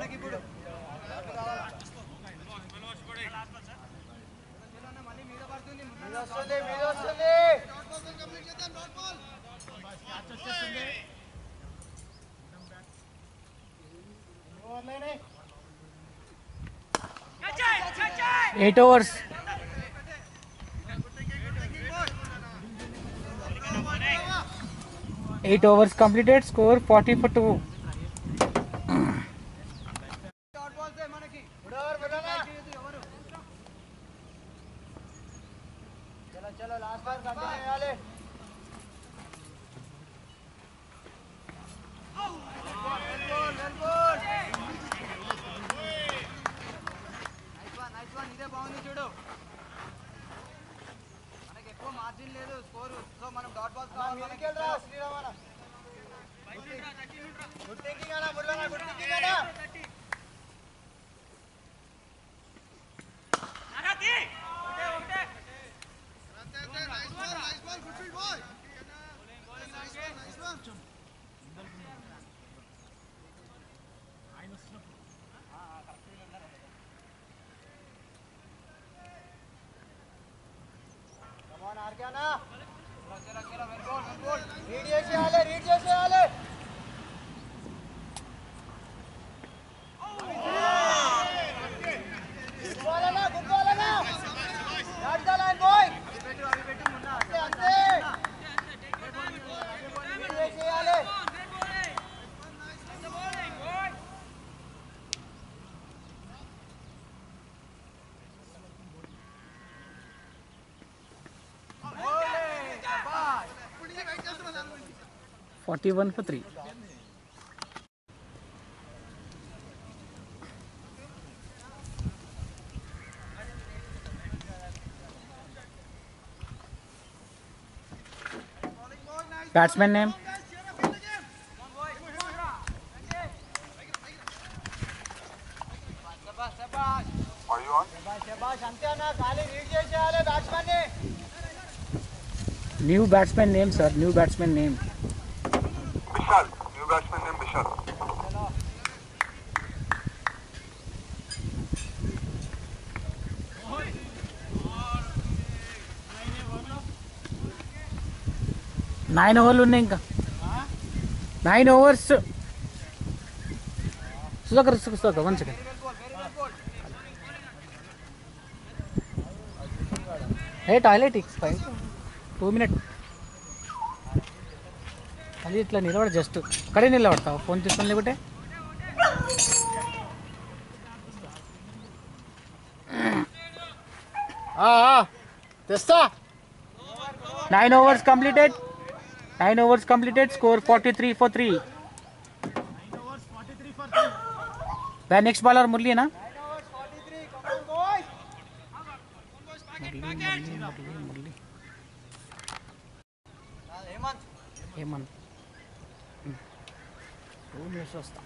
మనకి ఇప్పుడు మీద వస్తుంది 8 overs. Eight overs completed. Score 40-2. चलो लास्ट बार कंटिन्यू చేయాలి నైస్ వన్ ఇదే బాగుంది చూడు మనకి ఎక్కువ మార్జిన్ లేదు స్కోర్ సో మనం డాట్ బాల్స్ కావాలి మనకి రా శ్రీరామన గుడ్ థింకింగ్ అన్న మురళన గుడ్ థింకింగ్ అన్న నారాతి ఒకటే nice ball good field boy nice one come on arkyana chalo well ball read చేసేయాలి good ball అన్న that's the line boy అంతే చేయాలి Forty-one for 3. Batsman name? Are you on? శబాష్ అంతే అన్న ఖాళీ రీడ్ చేసేయాలి బ్యాట్స్మెన్ ని New batsman name, sir. New batsman name. Vishal. New batsman name Vishal. చలో 9 overs ఉన్నాయి ఇంకా 9 overs. Sudhakar 1 second. A toilet 2 minutes. అది ఇట్లా నిలబడ జస్ట్ అక్కడే నిలబడతావు ఫోన్ తీసుకొని లేకుంటే తెస్తా 9 overs completed. 9 overs completed. Score 43 for 3. Where next bowler Murli na? 43 come on boys Murli. Hemant. 2 minutes వస్తా.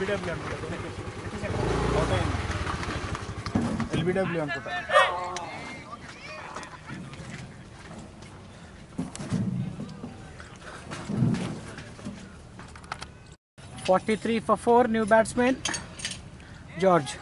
ఎల్బిడబ్ల్యూ అనుకుంటా. 43 for 4, new batsman, George.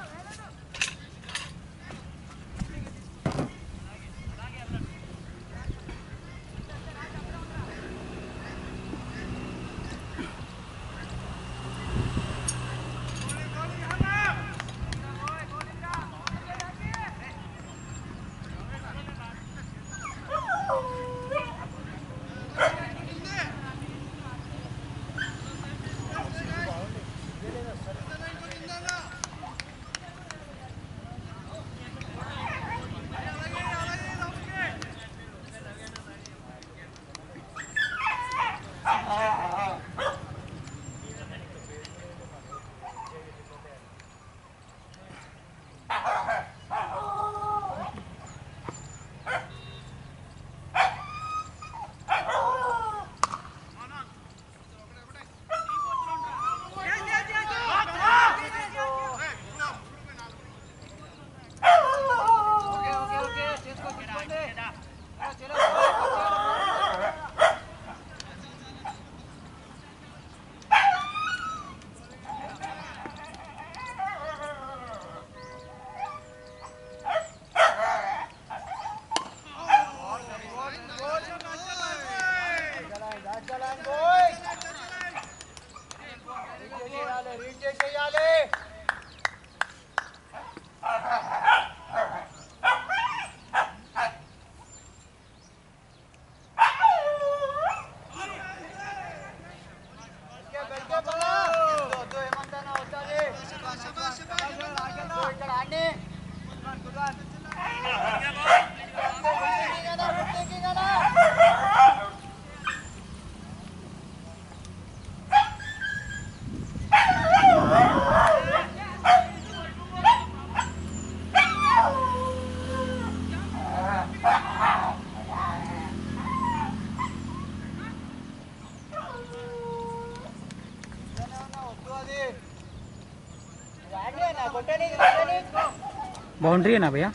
Boundary है ना भैया?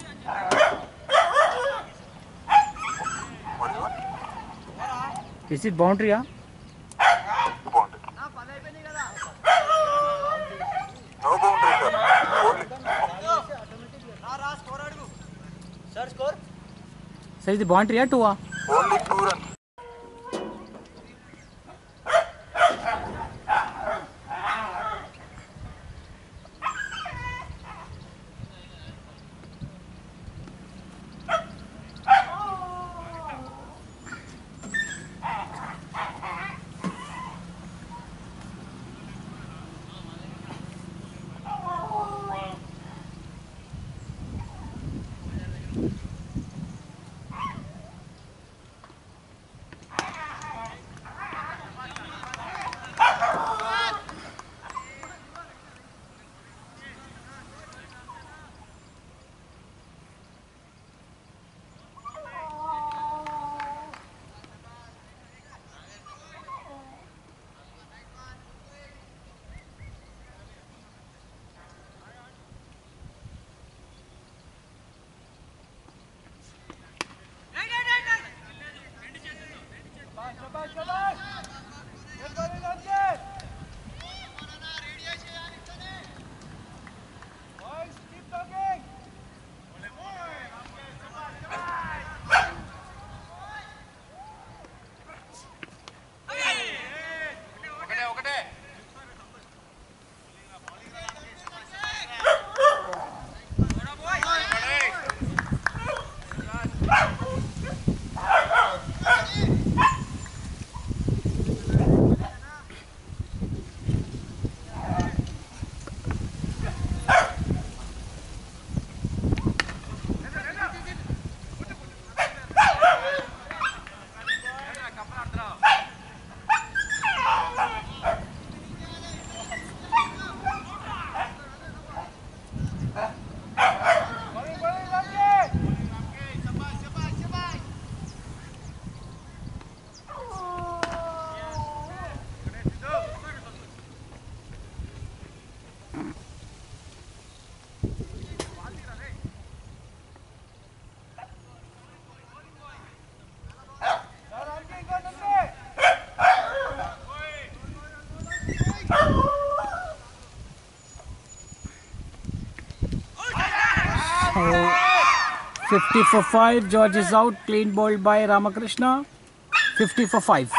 इस बाउंड्री है? No boundary, sir. सर ఇది बाउंड्री है 2 Only 2 runs. 50 for 5. George is out. Clean bowled by Ramakrishna. 50 for 5.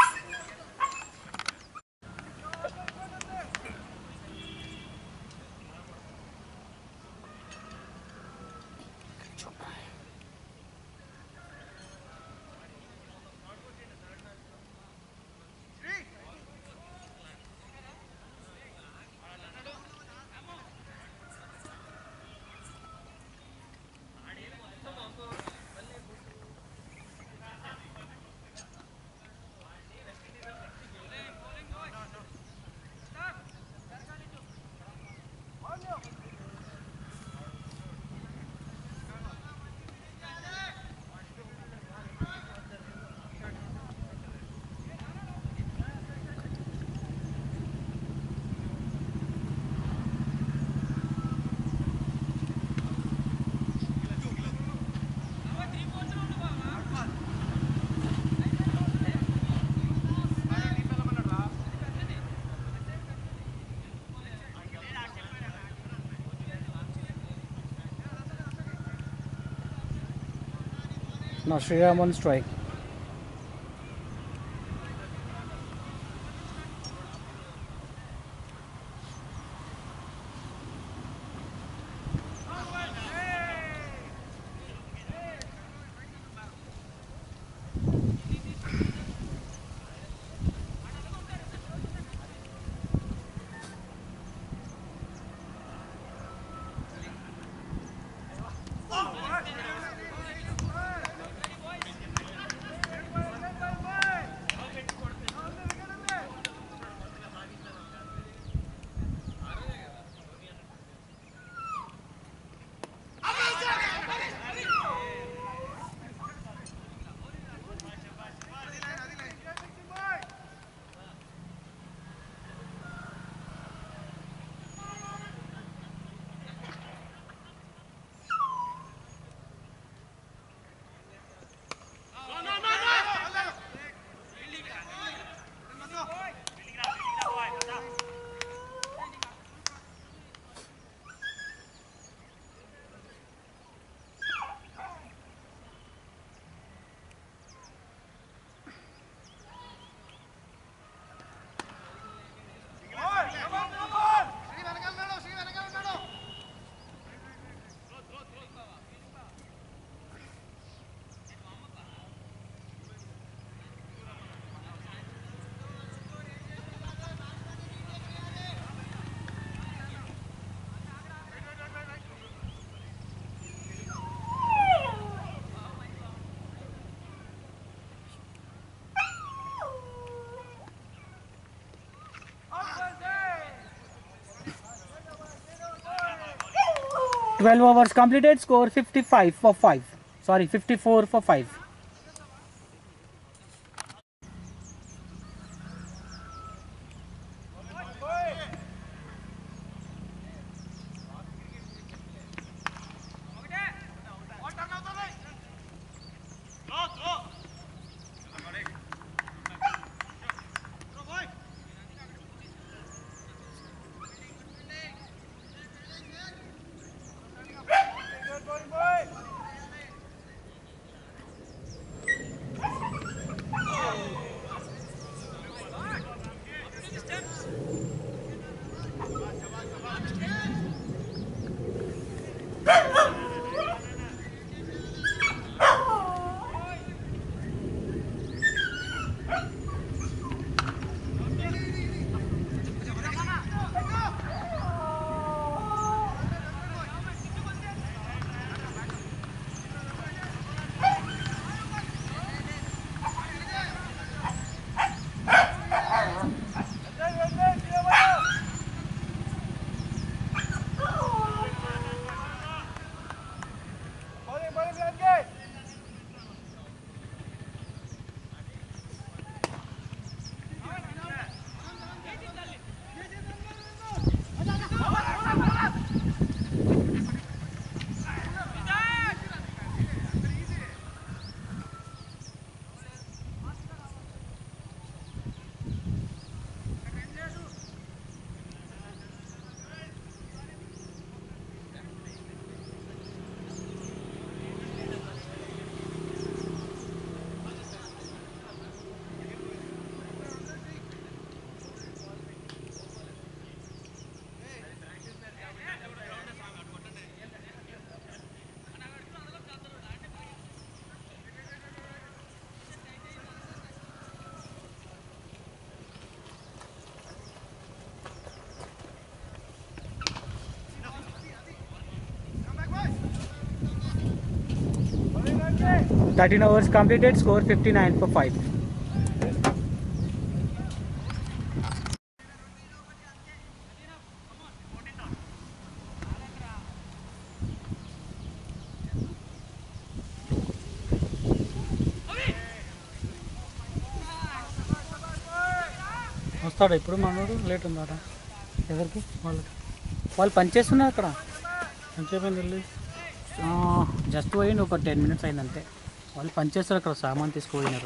Now Sriram on strike. Twelve overs completed. Score 55 for 5. Sorry, 54 for 5. 13 overs completed, score 59 for 5. వస్తాడు ఇప్పుడు మనోడు late ఉందాట ఎవరికి? వాళ్ళకి వాళ్ళు పనిచేస్తున్నారు అక్కడ. ఎంతసేపు వెళ్ళి జస్ట్ పోయింది, ఒక 10 minutes అయింది అంతే. వాళ్ళు పనిచేస్తారు అక్కడ, సామాన్ తీసుకుపోయినారు.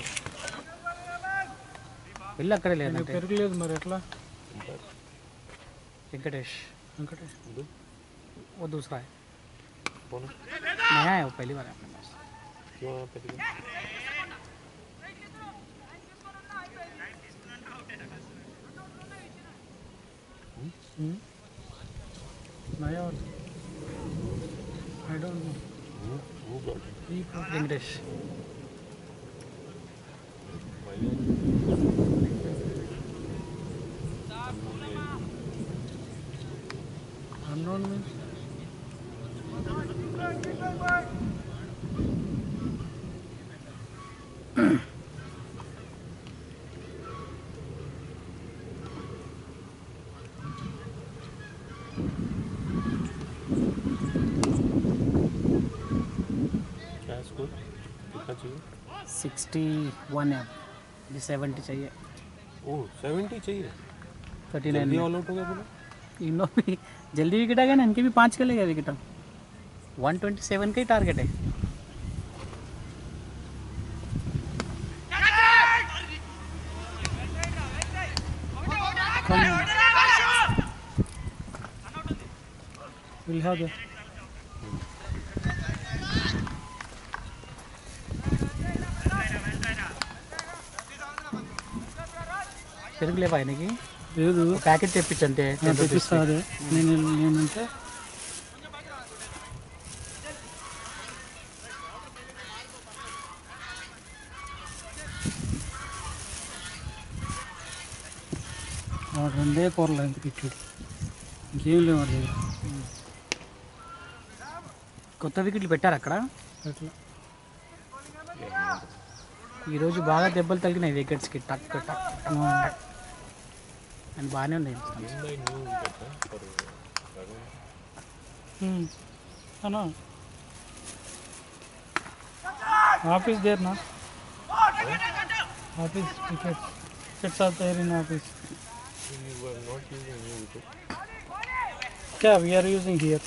వెళ్ళి అక్కడే లేదంటే పెరగలేదు మరి ఎట్లా వెంకటేష్ వెంకటేష్ वो दूसरा है, नया है वो, पहली बार है अपने पास. नया और I don't know Venkatesh. Unknown means क्या स्कोर कितना चाहिए? 61 है, अभी 70 चाहिए. ओह 70 चाहिए. 39 जल्दी में ऑल आउट हो गया बोला. इनो भी जल्दी विकेट आ गया ना, इनके भी 5 के ले गया विकेट. 127 का ही टारगेट है. we'll have the పెరుగులే పైనకి లేదు ప్యాకెట్ తెప్పించంతే. తెప్పిస్తా అదే నేనంటే వాడు రెండే కూరలు ఎంత పెట్టాడు, ఇంకేం లేవు వాడి దగ్గర. కొత్త వికెట్లు పెట్టారు అక్కడ. ఎట్లా ఈరోజు బాగా దెబ్బలు తగిలినాయి వికెట్స్కి, టక్ టక్ టక్ అని బాగానే ఉన్నాయి. అన్నా ఆఫీస్ దేర్ నా office wickets are there in office. क्या we are using here?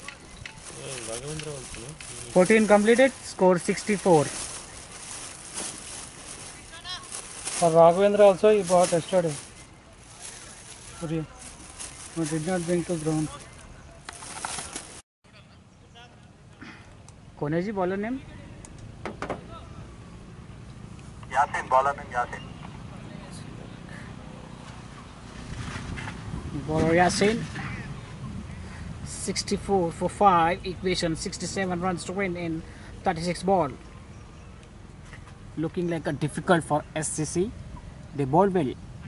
14 completed, score 64. For Raghavendra also he bought yesterday. Sorry, but did not bring to ground. कौन है जी bowler name? Yasin bowler name Yasin. Bowler Yasin. 64 for 5, equation 67 runs to win in 36 ball. Looking like a difficult for SCC. They bowl well.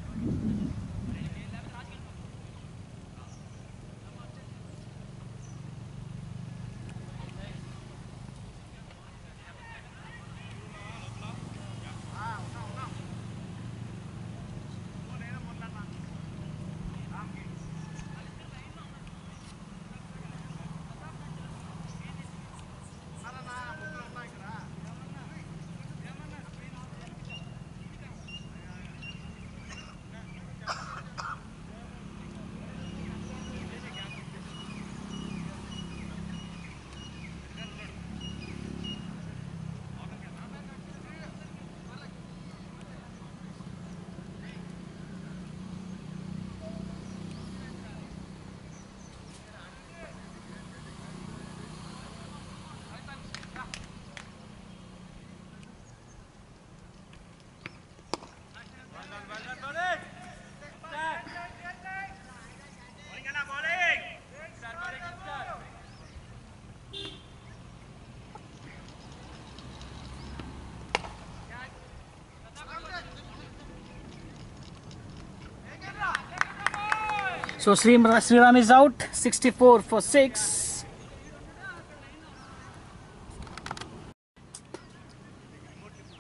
So Sriram is out, 64 for 6.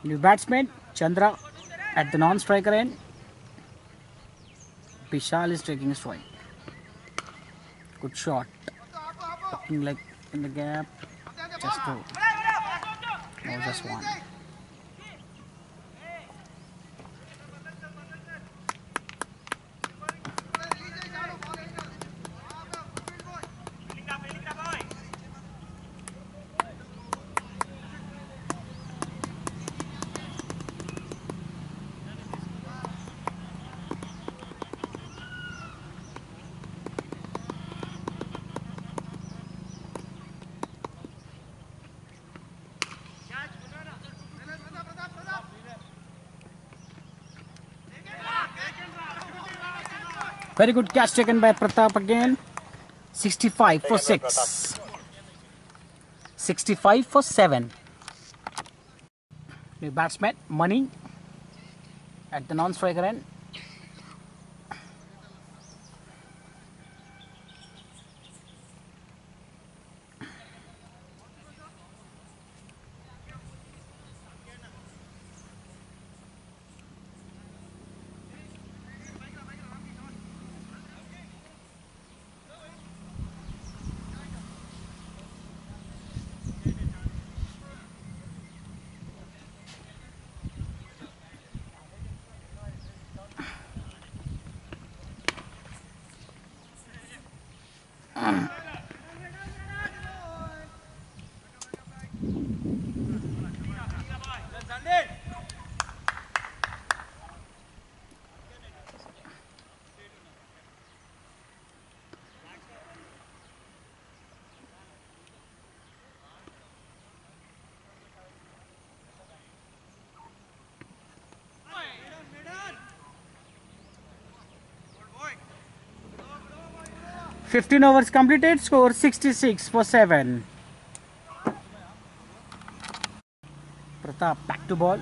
New batsman Chandra at the non-striker end. Vishal is taking a strike. Good shot. Looking like in the gap. Just two. No, just one. Very good catch taken by Pratap again. 65 for 6. 65 for 7. New batsman Mani at the non-striker end. Fifteen overs completed, score 66 for 7. Pratap back to ball.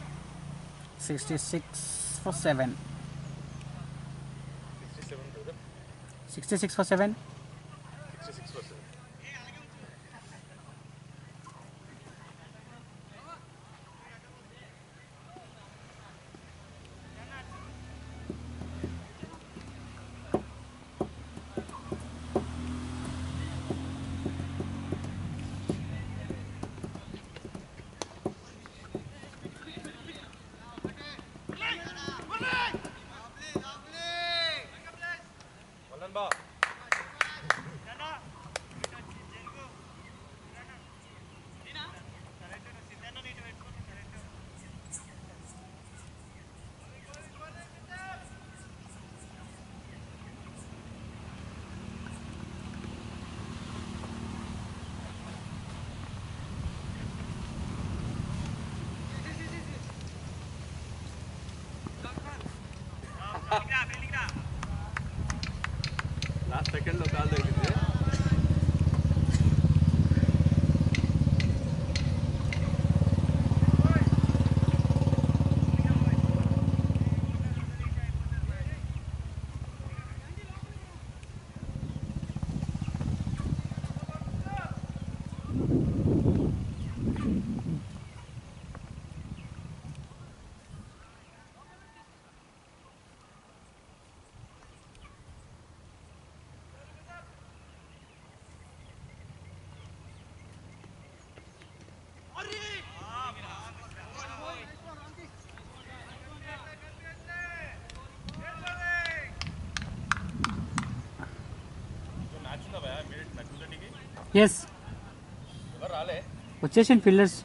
66 for 7. 66 for 7. Last సెకండ్లో call తగిలింది. Yes వచ్చేసింది fielders.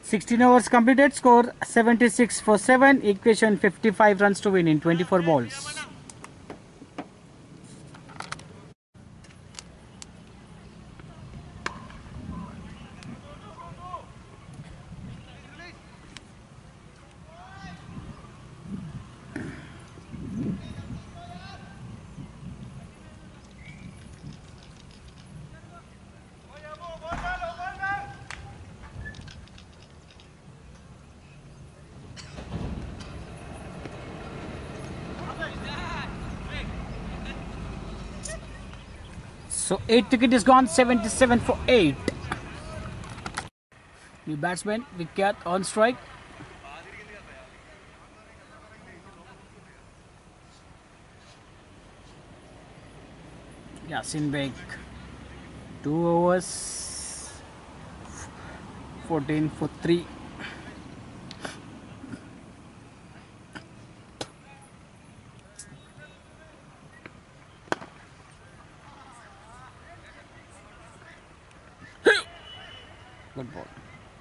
16 overs completed, score 76 for 7, equation 55 runs to win in 24 balls. So 8 wicket is gone, 77 for 8. New batsman, Vikyat on strike. Yasin Beg, 2 overs, 14 for 3. Good ball.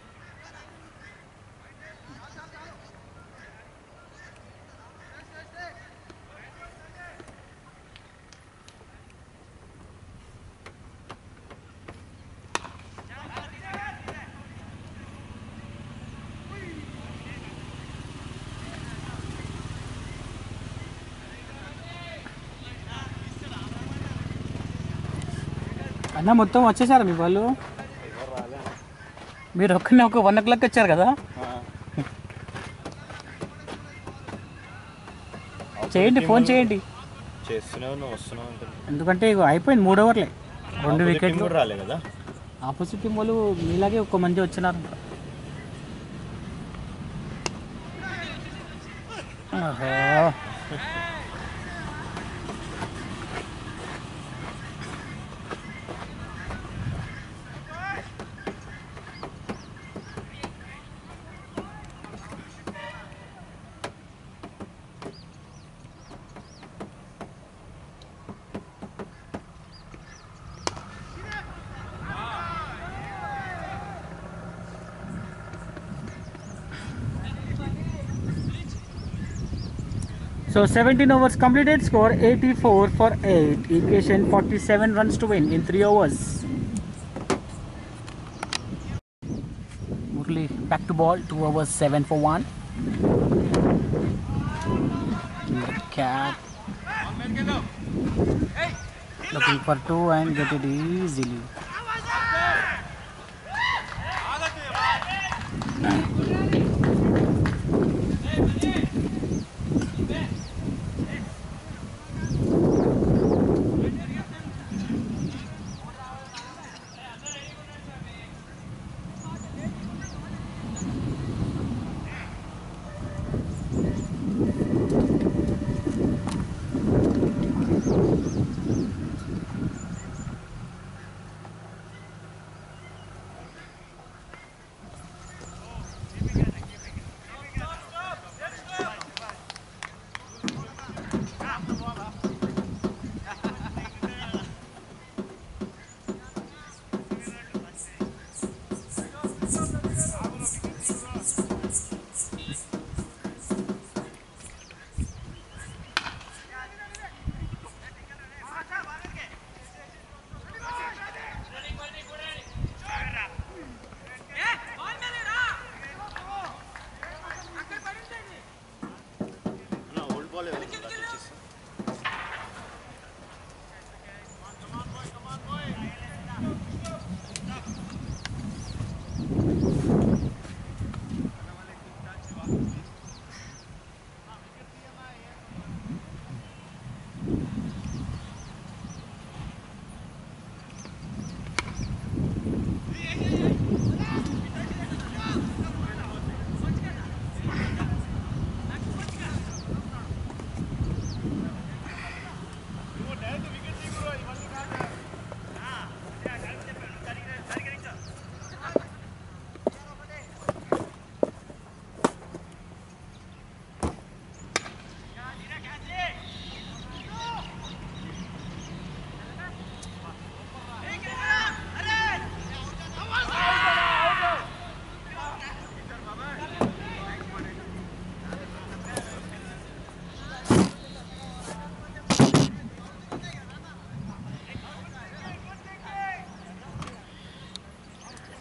అన్న మొత్తం వచ్చేసారా మీ వాళ్ళు? మీరు ఒక్కనే ఒక 1 o'clock వచ్చారు కదా? చేయండి, ఫోన్ చేయండి. ఎందుకంటే ఇగో అయిపోయింది 3 ఓవర్లే, 2 వికెట్లు రాలే కదా. ఆపోజిట్ టీం వాళ్ళు మీలాగే ఒక్క మంది వచ్చినారు. So 17 overs completed, score 84 for 8, equation 47 runs to win in 3 overs. Murli back to ball, 2 overs 7 for 1. Cat looking for 2 and get it easily.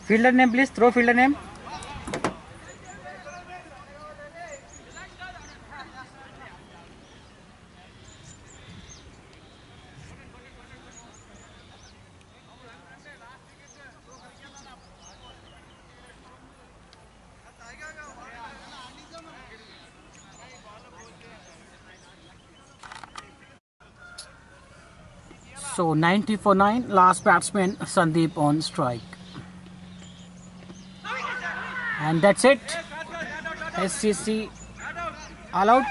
Fielder name, please. Throw fielder name. So 90 for 9, last batsman Sandeep on strike. And that's it. SCC all out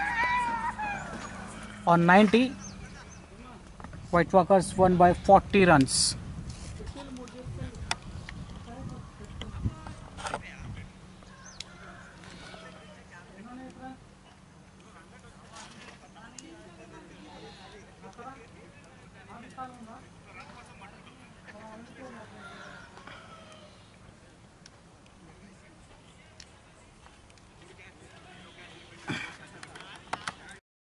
on 90. White Walkers won by 40 runs.